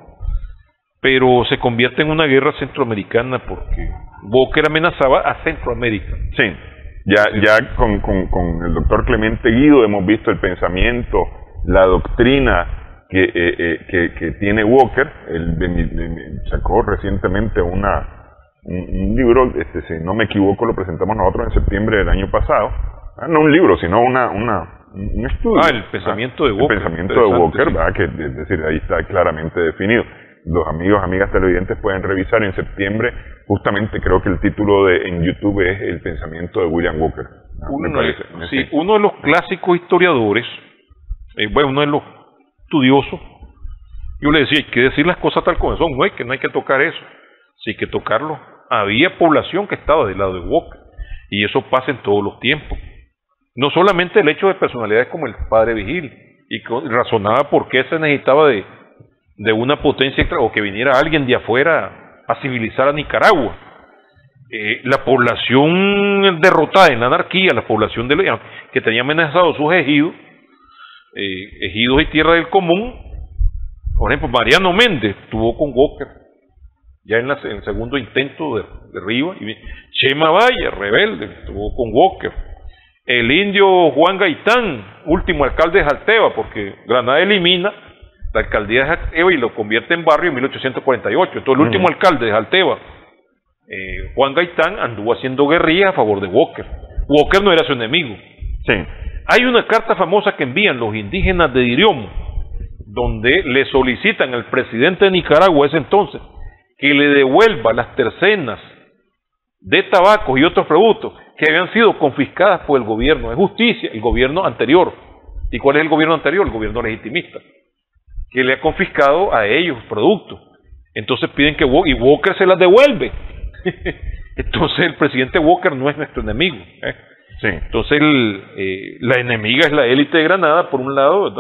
Pero se convierte en una guerra centroamericana porque Walker amenazaba a Centroamérica. Sí, ya, ya con, con, con el doctor Clemente Guido hemos visto el pensamiento, la doctrina que, eh, eh, que, que tiene Walker. Él de, de, de, sacó recientemente una, un, un libro, este, si no me equivoco, lo presentamos nosotros en septiembre del año pasado. Ah, no un libro, sino una, una, un estudio. Ah, el pensamiento ah, de Walker. El pensamiento de Walker, sí. ¿verdad? Que, es decir, ahí está claramente definido. Los amigos, amigas televidentes pueden revisar en septiembre, justamente creo que el título de en YouTube es El pensamiento de William Walker. ¿no? Uno, Me parece, es, sí, uno de los clásicos historiadores, eh, bueno, uno de los estudiosos, yo le decía, hay que decir las cosas tal como son, no hay que, no hay que tocar eso, sí hay que tocarlo. Había población que estaba del lado de Walker, y eso pasa en todos los tiempos. No solamente el hecho de personalidades como el padre Vigil, y razonaba por qué se necesitaba de de una potencia extra, o que viniera alguien de afuera a civilizar a Nicaragua. Eh, la población derrotada en la anarquía, la población de, que tenía amenazados sus ejidos, eh, ejidos y tierra del común, por ejemplo, Mariano Méndez estuvo con Walker, ya en, la, en el segundo intento de, de Rivas, y Chema Valle, rebelde, estuvo con Walker. El indio Juan Gaitán, último alcalde de Jalteba, porque Granada elimina la alcaldía de Jalteba y lo convierte en barrio en mil ochocientos cuarenta y ocho. Entonces el último uh-huh. alcalde de Jalteba, eh, Juan Gaitán, anduvo haciendo guerrillas a favor de Walker. Walker no era su enemigo. Sí. Hay una carta famosa que envían los indígenas de Diriomo, donde le solicitan al presidente de Nicaragua ese entonces que le devuelva las tercenas de tabacos y otros productos que habían sido confiscadas por el gobierno de justicia, el gobierno anterior. ¿Y cuál es el gobierno anterior? El gobierno legitimista, que le ha confiscado a ellos productos. Entonces piden que Walker, y Walker se las devuelve. Entonces el presidente Walker no es nuestro enemigo. ¿eh? Sí. Entonces el, eh, la enemiga es la élite de Granada, por un lado, ¿verdad?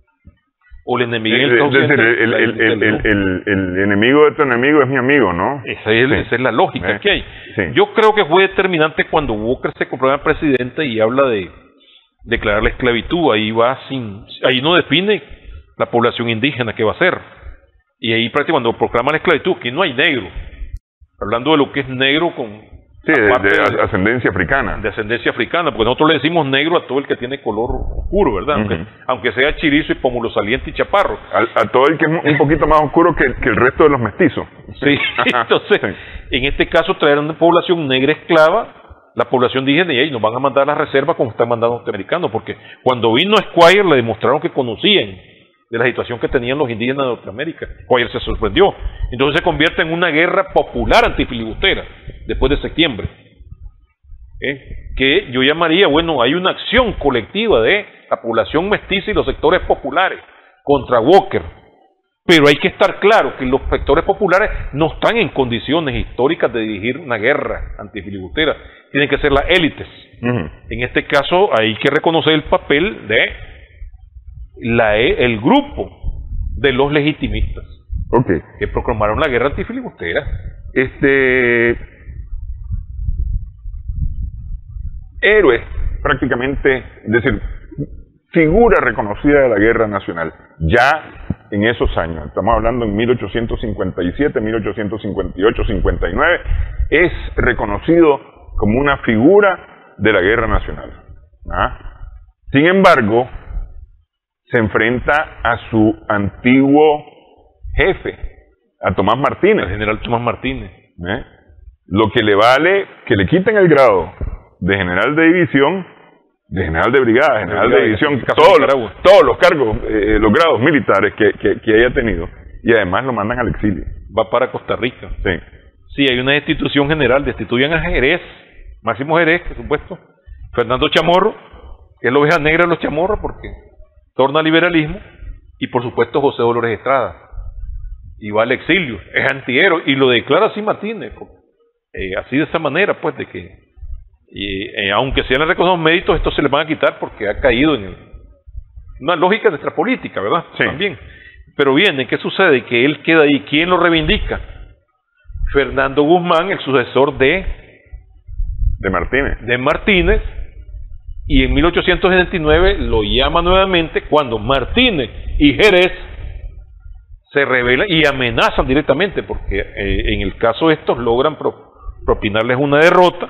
O el enemigo el, en el, el, el, el, el, el, el, el, el enemigo de tu enemigo es mi amigo, ¿no? Esa es, sí. esa es la lógica ¿Eh? que hay. Sí. Yo creo que fue determinante cuando Walker se comprueba presidente y habla de declarar la esclavitud. Ahí va sin, ahí no define la población indígena que va a ser. Y ahí prácticamente cuando proclama la esclavitud, que no hay negro, hablando de lo que es negro con sí, de, de ascendencia africana. De ascendencia africana, porque nosotros le decimos negro a todo el que tiene color oscuro, ¿verdad? Uh-huh. aunque, aunque sea chirizo y pómulo saliente y chaparro. A, a todo el que es un poquito más oscuro que, que el resto de los mestizos. Sí, entonces, sí. en este caso traer una población negra esclava, la población indígena, y ahí nos van a mandar a las reservas como están mandando los norteamericanos, porque cuando vino Squire le demostraron que conocían de la situación que tenían los indígenas de Norteamérica. Squire se sorprendió. Entonces se convierte en una guerra popular antifilibustera después de septiembre. ¿Eh? Que yo llamaría, bueno, hay una acción colectiva de la población mestiza y los sectores populares contra Walker. Pero hay que estar claro que los sectores populares no están en condiciones históricas de dirigir una guerra antifilibustera. Tienen que ser las élites. Uh-huh. En este caso hay que reconocer el papel de la, el grupo de los legitimistas, okay, que proclamaron la guerra antifilibustera. Este héroe, prácticamente, es decir, figura reconocida de la guerra nacional, ya en esos años, estamos hablando en mil ochocientos cincuenta y siete, mil ochocientos cincuenta y ocho, cincuenta y nueve, es reconocido como una figura de la guerra nacional. ¿Ah? Sin embargo, se enfrenta a su antiguo jefe, a Tomás Martínez. El general Tomás Martínez. ¿Eh? Lo que le vale que le quiten el grado de general de división, de general de brigada, general de, de división, todos, los, todos los cargos, eh, los grados militares que, que, que haya tenido, y además lo mandan al exilio. Va para Costa Rica. Sí. Sí, hay una destitución general, destituyen a Jerez, Máximo Jerez, por supuesto, Fernando Chamorro, que es la oveja negra de los Chamorros, porque torna al liberalismo, y por supuesto José Dolores Estrada, y va al exilio, es antihéroe, y lo declara así Martínez, eh, así de esa manera, pues, de que y eh, aunque sean reconocidos méritos, estos se les van a quitar porque ha caído en el, una lógica de nuestra política, ¿verdad? Sí. También. Pero viene, ¿qué sucede? Que él queda ahí. ¿Quién lo reivindica? Fernando Guzmán, el sucesor de de Martínez. De Martínez, y en mil ochocientos setenta y nueve lo llama nuevamente cuando Martínez y Jerez se rebelan y amenazan directamente, porque eh, en el caso de estos logran pro, propinarles una derrota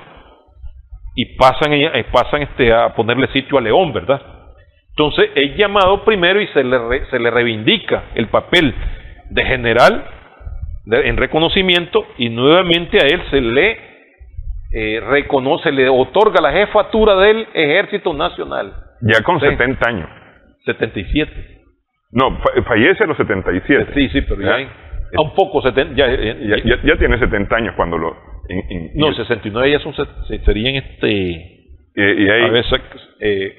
y pasan, eh, pasan este, a ponerle sitio a León, ¿verdad? Entonces es llamado primero y se le, re, se le reivindica el papel de general de, en reconocimiento, y nuevamente a él se le eh, reconoce, le otorga la jefatura del Ejército Nacional. Ya con sí. setenta años. setenta y siete. No, fa fallece a los setenta y siete. Sí, sí, pero ya, ya a un poco, setenta, ya, ya, ya, ya, ya tiene setenta años cuando lo... En, en, no, sesenta y nueve ya son, serían este... Y, y ahí, a veces, eh,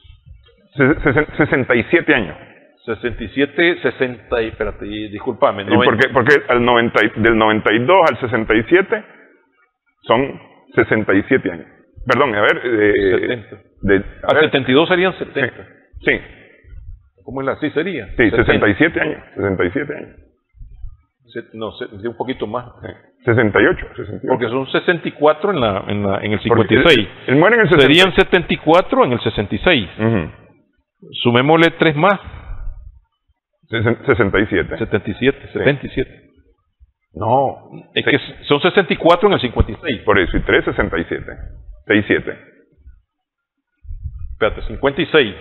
sesenta y siete años. sesenta y siete, sesenta, y, espérate, discúlpame. ¿Y por qué? Porque al noventa, del noventa y dos al sesenta y siete son sesenta y siete años. Perdón, a ver... Eh, setenta. De, a al ver, setenta y dos serían setenta. Sí. sí. ¿Cómo es la? Sí, sería. Sí, setenta. sesenta y siete años. sesenta y siete años. No, un poquito más. Sí. sesenta y ocho, sesenta y ocho. Porque son sesenta y cuatro en, la, en, la, en el cincuenta y seis. Él, él muere en el sesenta. Serían setenta y cuatro en el sesenta y seis. Uh-huh. Sumémosle tres más. sesenta y siete. setenta y siete, sí. setenta y siete. No. Es que son sesenta y cuatro en el cincuenta y seis. Por eso, y tres, sesenta y siete. sesenta y siete. Espérate, cincuenta y seis.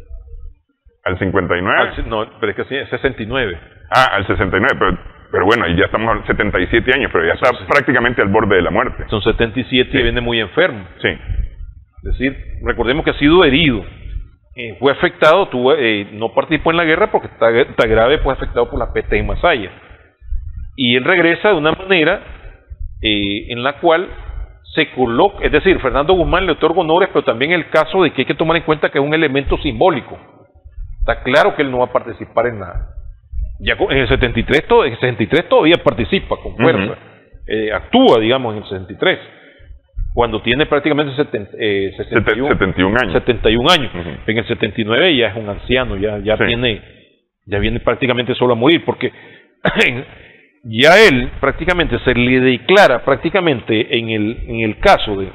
¿Al cincuenta y nueve? Al, no, pero es que sí, es sesenta y nueve. Ah, al sesenta y nueve, pero, pero bueno, y ya estamos a setenta y siete años, pero ya está sí. prácticamente al borde de la muerte. Son setenta y siete sí. y viene muy enfermo. Sí. Es decir, recordemos que ha sido herido. Eh, fue afectado, tuvo, eh, no participó en la guerra porque está, está grave, fue afectado por la peste en Masaya. Y él regresa de una manera eh, en la cual se coloca, es decir, Fernando Guzmán le otorga honores, pero también el caso de que hay que tomar en cuenta que es un elemento simbólico. Está claro que él no va a participar en nada. Ya en el setenta y tres, todo, en el sesenta y tres todavía participa con fuerza, uh-huh. eh, actúa, digamos, en el sesenta y tres, cuando tiene prácticamente setenta, eh, sesenta y uno, setenta y un años. setenta y un años. Uh-huh. En el setenta y nueve ya es un anciano, ya, ya sí. tiene, ya viene prácticamente solo a morir, porque ya él prácticamente se le declara, prácticamente en el, en el caso de,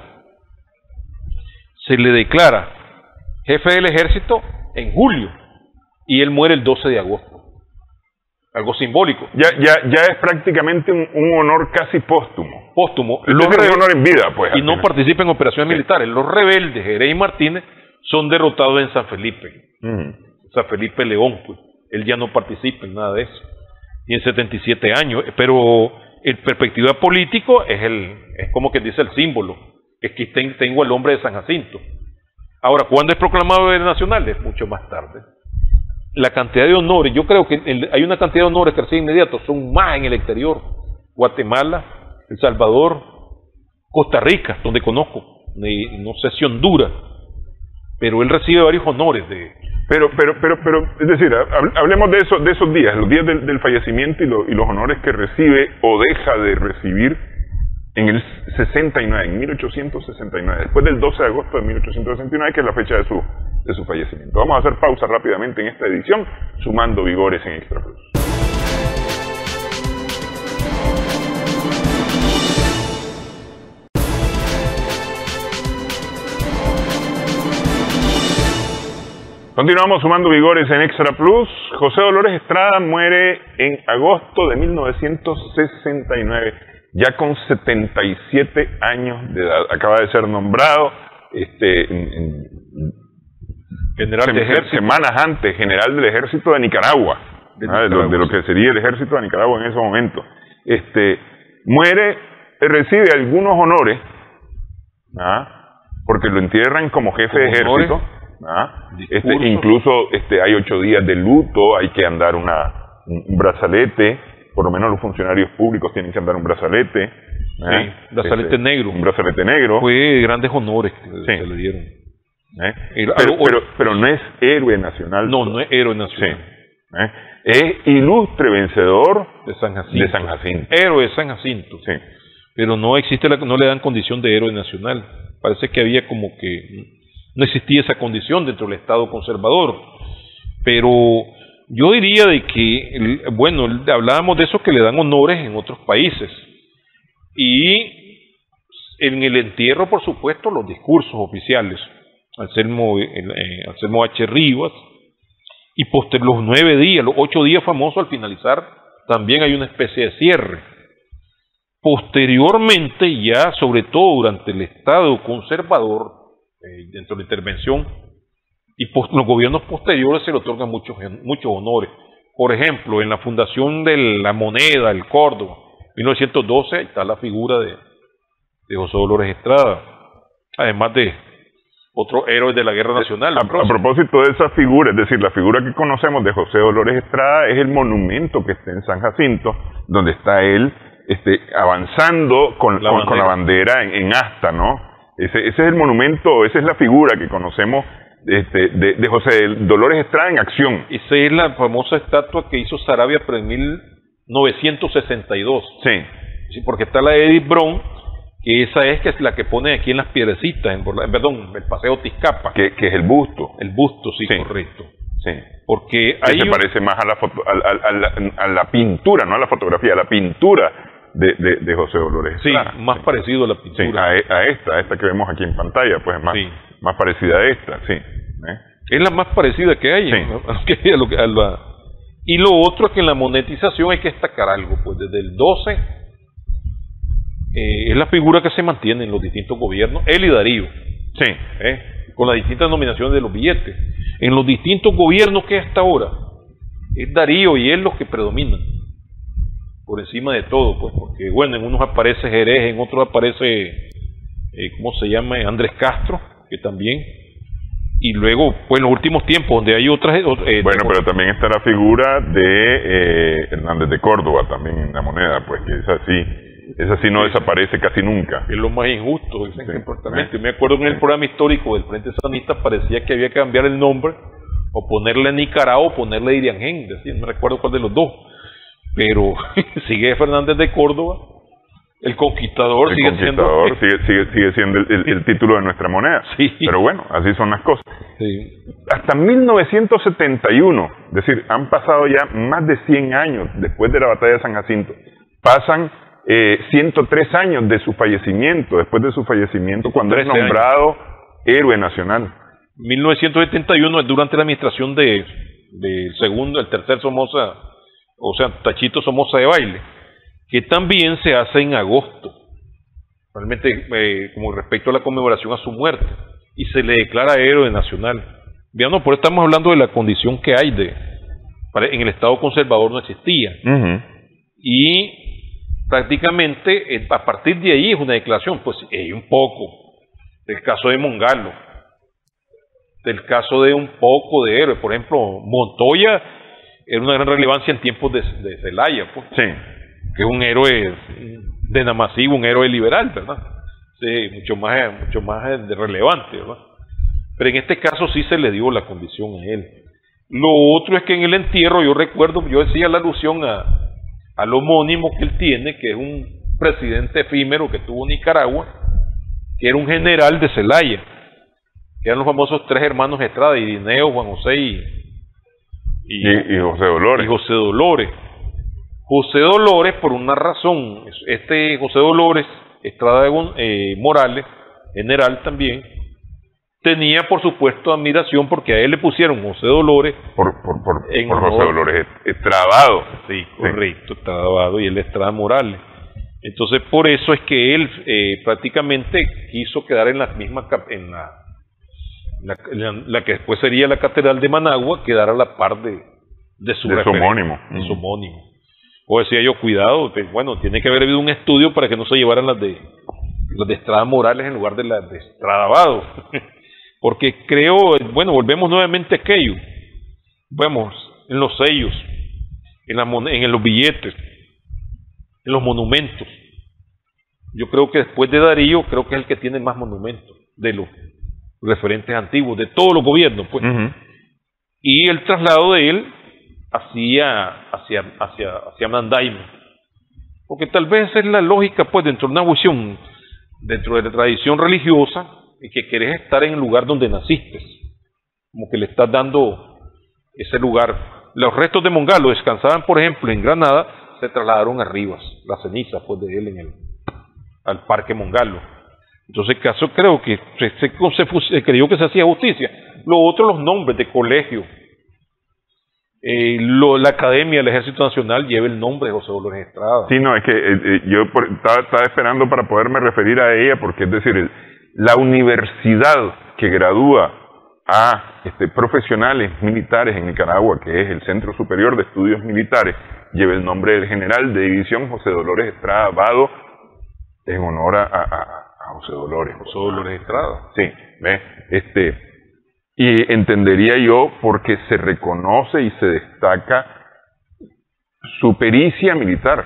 se le declara jefe del ejército en julio, y él muere el doce de agosto. Algo simbólico. Ya, ya, ya es prácticamente un, un honor casi póstumo. Póstumo. Los es un honor en vida, pues. Y no participa en operaciones sí. militares. Los rebeldes, Jerez y Martínez, son derrotados en San Felipe. Uh-huh. San Felipe León, pues. Él ya no participa en nada de eso. Tiene setenta y siete años, pero en perspectiva político es el, es como que dice el símbolo. Es que tengo el hombre de San Jacinto. Ahora, ¿cuándo es proclamado héroe nacional? Es mucho más tarde. La cantidad de honores, yo creo que el, hay una cantidad de honores que reciben inmediatos, son más en el exterior. Guatemala, El Salvador, Costa Rica, donde conozco, no sé si Honduras, pero él recibe varios honores de, Pero, pero, pero, pero, es decir, hablemos de eso, de esos días, los días del, del fallecimiento y, lo, y los honores que recibe o deja de recibir en el sesenta y nueve, en mil ochocientos sesenta y nueve, después del doce de agosto de mil ochocientos sesenta y nueve, que es la fecha de su, de su fallecimiento. Vamos a hacer pausa rápidamente en esta edición, sumando vigores en Extra Plus. Continuamos sumando vigores en Extra Plus. José Dolores Estrada muere en agosto de mil novecientos sesenta y nueve, ya con setenta y siete años de edad. Acaba de ser nombrado este, en, en, general de ejército. Semanas antes, general del ejército de Nicaragua, de, ¿no? Nicaragua, de, lo, de lo que sería el ejército de Nicaragua en ese momento. Este, muere, recibe algunos honores, ¿no? Porque lo entierran como jefe de ejército. ¿Ah? Este, incluso este, hay ocho días de luto, hay que andar una, un, un brazalete, por lo menos los funcionarios públicos tienen que andar un brazalete. ¿eh? Sí, brazalete este, negro. Un brazalete negro. Fue grandes honores que sí. se le dieron. ¿Eh? El, pero, pero, pero no es héroe nacional. No, no es héroe nacional. Sí. ¿Eh? Es ilustre vencedor de San Jacinto. De San Jacinto. Héroe de San Jacinto. Sí. Pero no existe, la, no le dan condición de héroe nacional. Parece que había como que no existía esa condición dentro del Estado conservador. Pero yo diría de que, bueno, hablábamos de eso que le dan honores en otros países. Y en el entierro, por supuesto, los discursos oficiales. Anselmo, eh, Anselmo H. Rivas. Y posterior, los nueve días, los ocho días famosos al finalizar, también hay una especie de cierre. Posteriormente, ya sobre todo durante el Estado conservador, Eh, dentro de la intervención y post los gobiernos posteriores se le otorgan muchos, muchos honores. Por ejemplo, en la fundación de la moneda, el Córdoba, mil novecientos doce, ahí está la figura de, de José Dolores Estrada, además de otros héroes de la Guerra Nacional. A, a propósito de esa figura, es decir, la figura que conocemos de José Dolores Estrada es el monumento que está en San Jacinto, donde está él este, avanzando con la, con, con la bandera en, en asta, ¿no? Ese, ese es el monumento, esa es la figura que conocemos este, de, de José Dolores Estrada en acción. Esa es la famosa estatua que hizo Saravia pero en mil novecientos sesenta y dos. Sí. Sí, porque está la de Edith Brown, que esa es que es la que pone aquí en las piedrecitas, en, perdón, el Paseo Tizcapa. Que, que es el busto. El busto, sí, sí. correcto. Sí. Porque que hay se un... parece más a la, foto, a, a, a, la, a la pintura, no a la fotografía, a la pintura De, de, de José Dolores Estrada. Sí, más sí. parecido a la pintura. Sí, a, a esta, a esta que vemos aquí en pantalla, pues más, sí. más parecida a esta, sí. ¿Eh? Es la más parecida que hay. Sí. ¿no? a la... Y lo otro es que en la monetización hay que destacar algo, pues desde el doce eh, es la figura que se mantiene en los distintos gobiernos, él y Darío, sí. ¿eh? Con las distintas nominaciones de los billetes. En los distintos gobiernos que hasta ahora, es Darío y él los que predominan. Por encima de todo, pues, porque bueno, en unos aparece Jerez, en otros aparece, eh, ¿cómo se llama? Andrés Castro, que también, y luego, pues en los últimos tiempos, donde hay otras... Eh, bueno, pero también está la figura de eh, Hernández de Córdoba, también en la moneda, pues, que esa sí, esa sí no sí, desaparece casi nunca. Es lo más injusto, dicen sí, que importante. Sí, Me acuerdo que en el programa histórico del Frente Sandinista parecía que había que cambiar el nombre, o ponerle Nicaragua, o ponerle Iriangén, decía, no recuerdo cuál de los dos. Pero sigue Fernández de Córdoba, el conquistador, el sigue conquistador siendo... sigue, sigue, sigue siendo el, el, el título de nuestra moneda. Sí. Pero bueno, así son las cosas. Sí. Hasta mil novecientos setenta y uno, es decir, han pasado ya más de cien años después de la batalla de San Jacinto. Pasan eh, ciento tres años de su fallecimiento, después de su fallecimiento, cuando es nombrado años. Héroe nacional. mil novecientos setenta y uno es durante la administración de, de segundo, el tercer Somoza, o sea, Tachito Somoza de Baile, que también se hace en agosto, realmente eh, como respecto a la conmemoración a su muerte, y se le declara héroe nacional. Vean, no, por eso estamos hablando de la condición que hay de, en el Estado conservador no existía, uh-huh. y prácticamente eh, a partir de ahí es una declaración, pues hay un poco del caso de Mongalo, del caso de un poco de héroe, por ejemplo, Montoya era una gran relevancia en tiempos de, de Zelaya, pues, sí. que es un héroe de Namasivo, un héroe liberal, ¿verdad? Sí, mucho más, mucho más de relevante, ¿verdad? Pero en este caso sí se le dio la condición a él. Lo otro es que en el entierro, yo recuerdo, yo decía la alusión a, al homónimo que él tiene, que es un presidente efímero que tuvo Nicaragua, que era un general de Celaya, que eran los famosos tres hermanos Estrada, Irineo, Juan José y, y, y, y José Dolores. Y José Dolores. José Dolores, por una razón, este José Dolores Estrada eh, Morales, general también, tenía por supuesto admiración porque a él le pusieron José Dolores por, por, por, en por honor, José Dolores Estrabado. Sí, correcto, sí. Estrabado, y él Estrada Morales. Entonces por eso es que él eh, prácticamente quiso quedar en la misma en la, la, la, la que después sería la Catedral de Managua, quedar a la par de, de su, de su homónimo. De su homónimo. O decía yo, cuidado, que, bueno, tiene que haber habido un estudio para que no se llevaran las de las de Estrada Morales en lugar de las de Estradabado. Porque creo, bueno, volvemos nuevamente a aquello. Vemos en los sellos, en, la, en los billetes, en los monumentos. Yo creo que después de Darío, creo que es el que tiene más monumentos de los referentes antiguos, de todos los gobiernos, pues. Uh-huh. Y el traslado de él hacia, hacia, hacia, hacia Mandaime. Porque tal vez es la lógica, pues, dentro de una visión, dentro de la tradición religiosa, y que querés estar en el lugar donde naciste, como que le estás dando ese lugar. Los restos de Mongalo descansaban, por ejemplo, en Granada, se trasladaron a Rivas, las cenizas pues de él en el al Parque Mongalo. Entonces, caso creo que se, se, se, se creyó que se hacía justicia. Lo otro, los nombres de colegio, eh, lo, la Academia del Ejército Nacional lleva el nombre de José Dolores Estrada. Sí, no, es que eh, eh, yo por, estaba, estaba esperando para poderme referir a ella, porque es decir, el, la universidad que gradúa a este, profesionales militares en Nicaragua, que es el Centro Superior de Estudios Militares, lleva el nombre del general de división José Dolores Estrada Vado, en honor a, a, a José Dolores. José Dolores Estrada. Sí, ¿ves? Este, y entendería yo porque se reconoce y se destaca su pericia militar.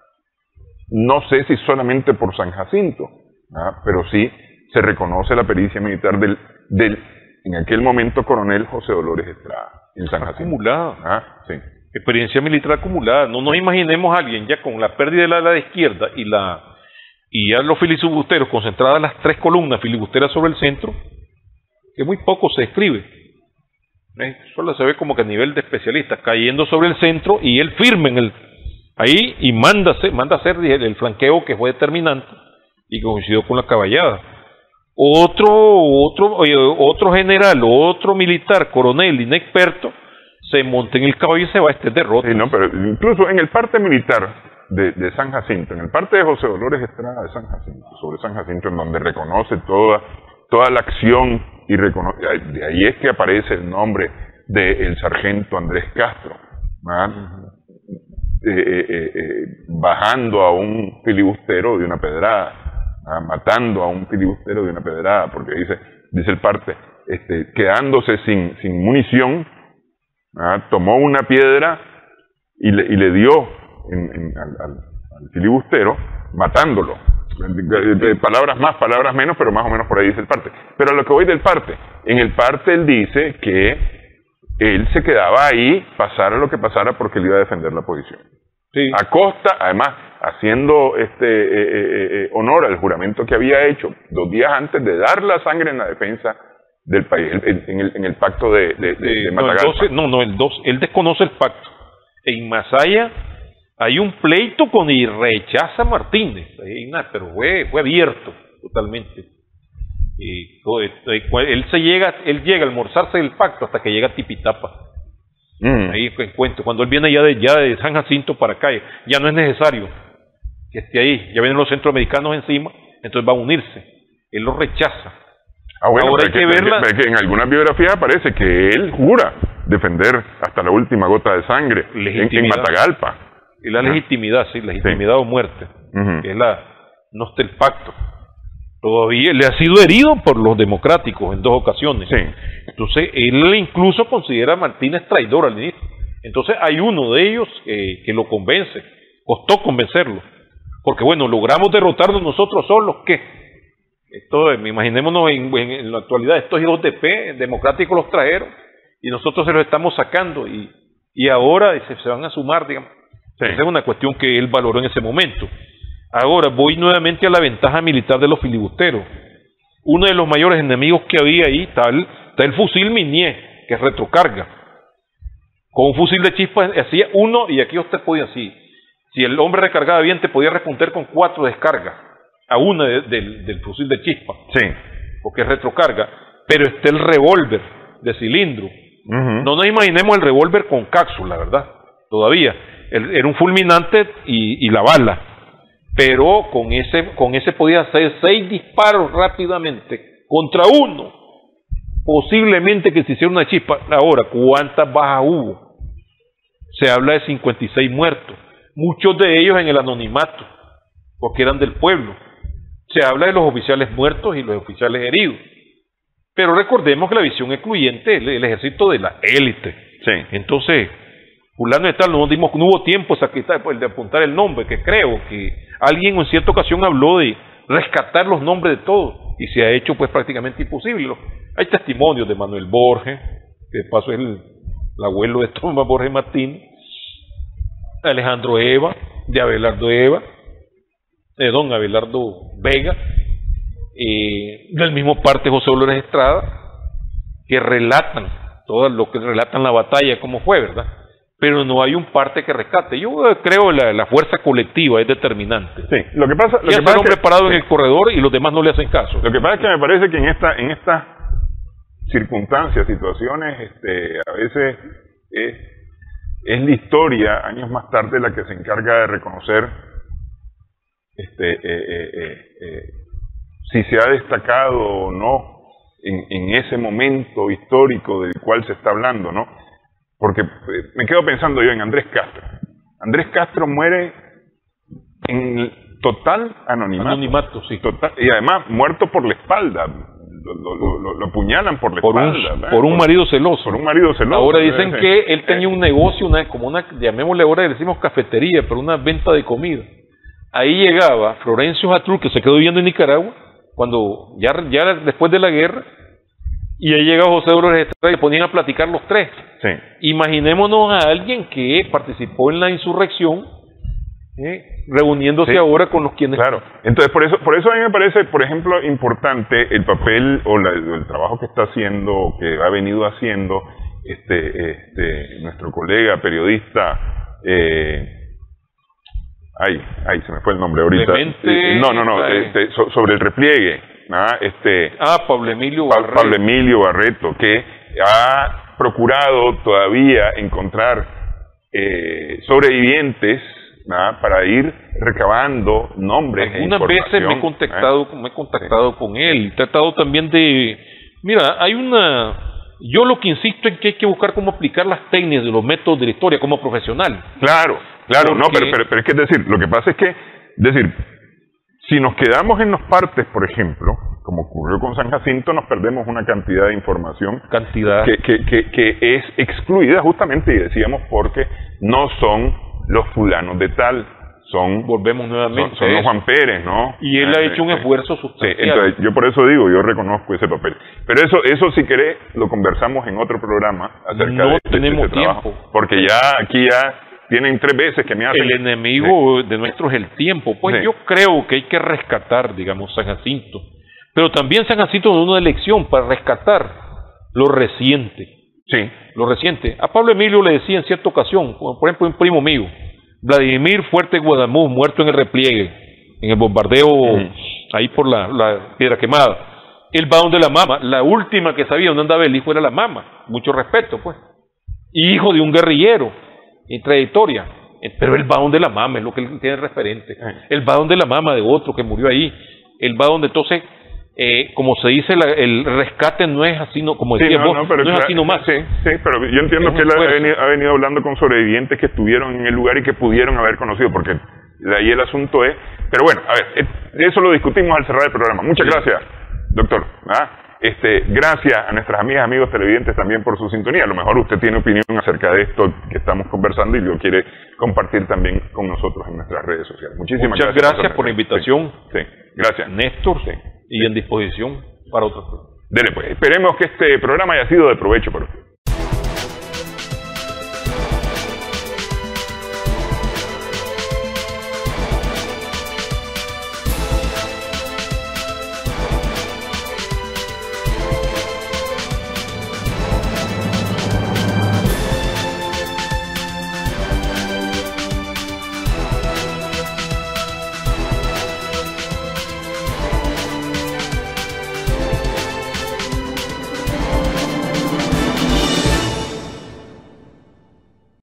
No sé si solamente por San Jacinto, ¿ah? Pero sí se reconoce la pericia militar del, del, en aquel momento, coronel José Dolores Estrada, en San Jacinto. Acumulada. Ah, sí. Experiencia militar acumulada. No nos imaginemos a alguien ya con la pérdida de la ala de izquierda y la y ya los filibusteros concentradas las tres columnas filibusteras sobre el centro, que muy poco se escribe. ¿Eh? Solo se ve como que a nivel de especialistas, cayendo sobre el centro y él firme en el ahí y manda, manda hacer el, el flanqueo que fue determinante y que coincidió con la caballada. Otro, otro, otro general, otro militar, coronel, inexperto, se monta en el caballo y se va a este derrota. Sí, no, pero incluso en el parte militar de, de San Jacinto, en el parte de José Dolores Estrada de San Jacinto, sobre San Jacinto, en donde reconoce toda, toda la acción, y reconoce, de ahí es que aparece el nombre del sargento Andrés Castro, ¿verdad? eh, eh, eh, eh, bajando a un filibustero de una pedrada. Ah, matando a un filibustero de una pedrada, porque dice, dice el parte, este, quedándose sin, sin munición, ah, tomó una piedra y le, y le dio en, en, al, al, al filibustero, matándolo. De, de, de palabras más, palabras menos, pero más o menos por ahí dice el parte. Pero a lo que voy del parte, en el parte él dice que él se quedaba ahí, pasara lo que pasara, porque él iba a defender la posición. Sí. A costa, además, haciendo este eh, eh, eh, honor al juramento que había hecho dos días antes de dar la sangre en la defensa del país, en, en, el, en el pacto de, de, de, de Matagalpa. No, el doce, no, no, el dos, él desconoce el pacto. En Masaya hay un pleito con y rechaza a Martínez, pero fue, fue abierto totalmente. Y, él se llega, él llega a almorzarse del pacto hasta que llega a Tipitapa. Mm. Ahí encuentro, cuando él viene ya de, ya de San Jacinto para acá, ya no es necesario que esté ahí, ya vienen los centroamericanos encima, entonces va a unirse, él lo rechaza. Ah, bueno, ahora hay que, que verla. Que en algunas biografías aparece que él jura defender hasta la última gota de sangre en, en Matagalpa. Y la legitimidad, sí, legitimidad sí. O muerte, uh-huh. Que es la, no está el pacto. Todavía le ha sido herido por los democráticos en dos ocasiones. Sí. Entonces, él incluso considera a Martínez traidor al inicio. Entonces, hay uno de ellos eh, que lo convence. Costó convencerlo. Porque, bueno, logramos derrotarnos nosotros solos, ¿qué? Esto, imaginémonos en, en, en la actualidad, estos hijos de P, democráticos los trajeron, y nosotros se los estamos sacando, y, y ahora se, se van a sumar, digamos. Sí. Esa es una cuestión que él valoró en ese momento. Ahora voy nuevamente a la ventaja militar de los filibusteros. Uno de los mayores enemigos que había ahí está el, está el fusil Minié, que es retrocarga. Con un fusil de chispa hacía uno, y aquí usted podía así. Si el hombre recargaba bien, te podía responder con cuatro descargas a una de, de, del fusil de chispa. Sí. Porque es retrocarga. Pero está el revólver de cilindro. Uh-huh. No nos imaginemos el revólver con cápsula, ¿verdad? Todavía. El, era un fulminante y, y la bala. Pero con ese, con ese podía hacer seis disparos rápidamente contra uno. Posiblemente que se hiciera una chispa. Ahora, ¿cuántas bajas hubo? Se habla de cincuenta y seis muertos. Muchos de ellos en el anonimato, porque eran del pueblo. Se habla de los oficiales muertos y los oficiales heridos. Pero recordemos que la visión excluyente es el, el ejército de la élite. Sí. Entonces, fulano de tal, no, nos dimos, no hubo tiempo de apuntar el nombre, que creo que alguien en cierta ocasión habló de rescatar los nombres de todos, y se ha hecho pues prácticamente imposible. Hay testimonios de Manuel Borges, que de paso es el, el abuelo de Tomás Borges Martín, de Alejandro Eva, de Abelardo Eva, de don Abelardo Vega, eh, del mismo parte José Dolores Estrada, que relatan, todo lo que relatan la batalla, cómo fue, ¿verdad? Pero no hay un parte que rescate. Yo creo la, la fuerza colectiva es determinante. Sí, lo que pasa, lo y que pasa un hombre que, parado sí. en el corredor y los demás no le hacen caso. Lo que pasa es que me parece que en esta, en estas circunstancias, situaciones, este, a veces es, es la historia, años más tarde, la que se encarga de reconocer este, eh, eh, eh, eh, si se ha destacado o no en, en ese momento histórico del cual se está hablando, ¿no? Porque eh, me quedo pensando yo en Andrés Castro. Andrés Castro muere en total anonimato. Anonimato, sí. Total, y además muerto por la espalda. Lo, lo, lo, lo apuñalan por la por espalda. Un, por un por, marido celoso. Por un marido celoso. Ahora dicen sí. que él tenía un negocio, una como una, llamémosle ahora, le decimos cafetería, pero una venta de comida. Ahí llegaba Florencio Jatrul, que se quedó viviendo en Nicaragua, cuando ya, ya después de la guerra, y ahí llegaba José Dolores Estrada y ponían a platicar los tres. Sí. Imaginémonos a alguien que participó en la insurrección, ¿eh? reuniéndose sí. ahora con los quienes... Claro, entonces por eso por eso a mí me parece, por ejemplo, importante el papel o la, el trabajo que está haciendo, que ha venido haciendo este, este nuestro colega periodista, eh, ay, ay, se me fue el nombre ahorita. Clemente, no, no, no, este, so, sobre el repliegue, ¿ah? este, ah, Pablo Emilio pa, Barreto. Pablo Emilio Barreto, que ha procurado todavía encontrar eh, sobrevivientes, ¿ah? para ir recabando nombres. Algunas veces me he contactado, ¿eh? me he contactado sí. con él, he tratado también de, mira, hay una, yo lo que insisto es que hay que buscar cómo aplicar las técnicas de los métodos de la historia como profesional. Claro, claro, Porque... no, pero, pero, pero es que es decir, lo que pasa es que, es decir, si nos quedamos en los partes, por ejemplo, como ocurrió con San Jacinto, nos perdemos una cantidad de información cantidad que, que, que, que es excluida justamente, y decíamos, porque no son los fulanos de tal, son volvemos nuevamente son, son los Juan Pérez, ¿no? Y él eh, ha hecho un eh, esfuerzo sustancial. Sí, entonces yo por eso digo, yo reconozco ese papel. Pero eso, eso si querés, lo conversamos en otro programa acerca no de, tenemos de ese tiempo. trabajo. Porque ya aquí ya tienen tres veces que me hacen... El enemigo sí. de nuestro es el tiempo. Pues sí. yo creo que hay que rescatar, digamos, San Jacinto. Pero también San Jacinto es una elección para rescatar lo reciente. Sí. Lo reciente. A Pablo Emilio le decía en cierta ocasión, por ejemplo, un primo mío, Vladimir Fuerte Guadamuz, muerto en el repliegue, en el bombardeo uh-huh. ahí por la, la Piedra Quemada. Él va donde la mama. La última que sabía dónde andaba el hijo era la mama. Mucho respeto, pues. Y hijo de un guerrillero en trayectoria. Pero él va donde la mama, es lo que él tiene referente. Uh-huh. Él va donde la mama de otro que murió ahí. Él va donde entonces... Eh, como se dice, la, el rescate no es así, no, como decía sí, no, vos, no, pero no es claro, así nomás. Sí, sí, pero yo entiendo es que él ha venido, ha venido hablando con sobrevivientes que estuvieron en el lugar y que pudieron haber conocido, porque de ahí el asunto es... Pero bueno, a ver, eso lo discutimos al cerrar el programa. Muchas sí. gracias, doctor. ¿Ah? Este, gracias a nuestras amigas, amigos televidentes también por su sintonía. A lo mejor usted tiene opinión acerca de esto que estamos conversando y lo quiere compartir también con nosotros en nuestras redes sociales. Muchísimas Muchas gracias. gracias por, por la invitación. Sí, sí. Gracias. Néstor. Sí. y en disposición para otros. Dele pues, esperemos que este programa haya sido de provecho para usted.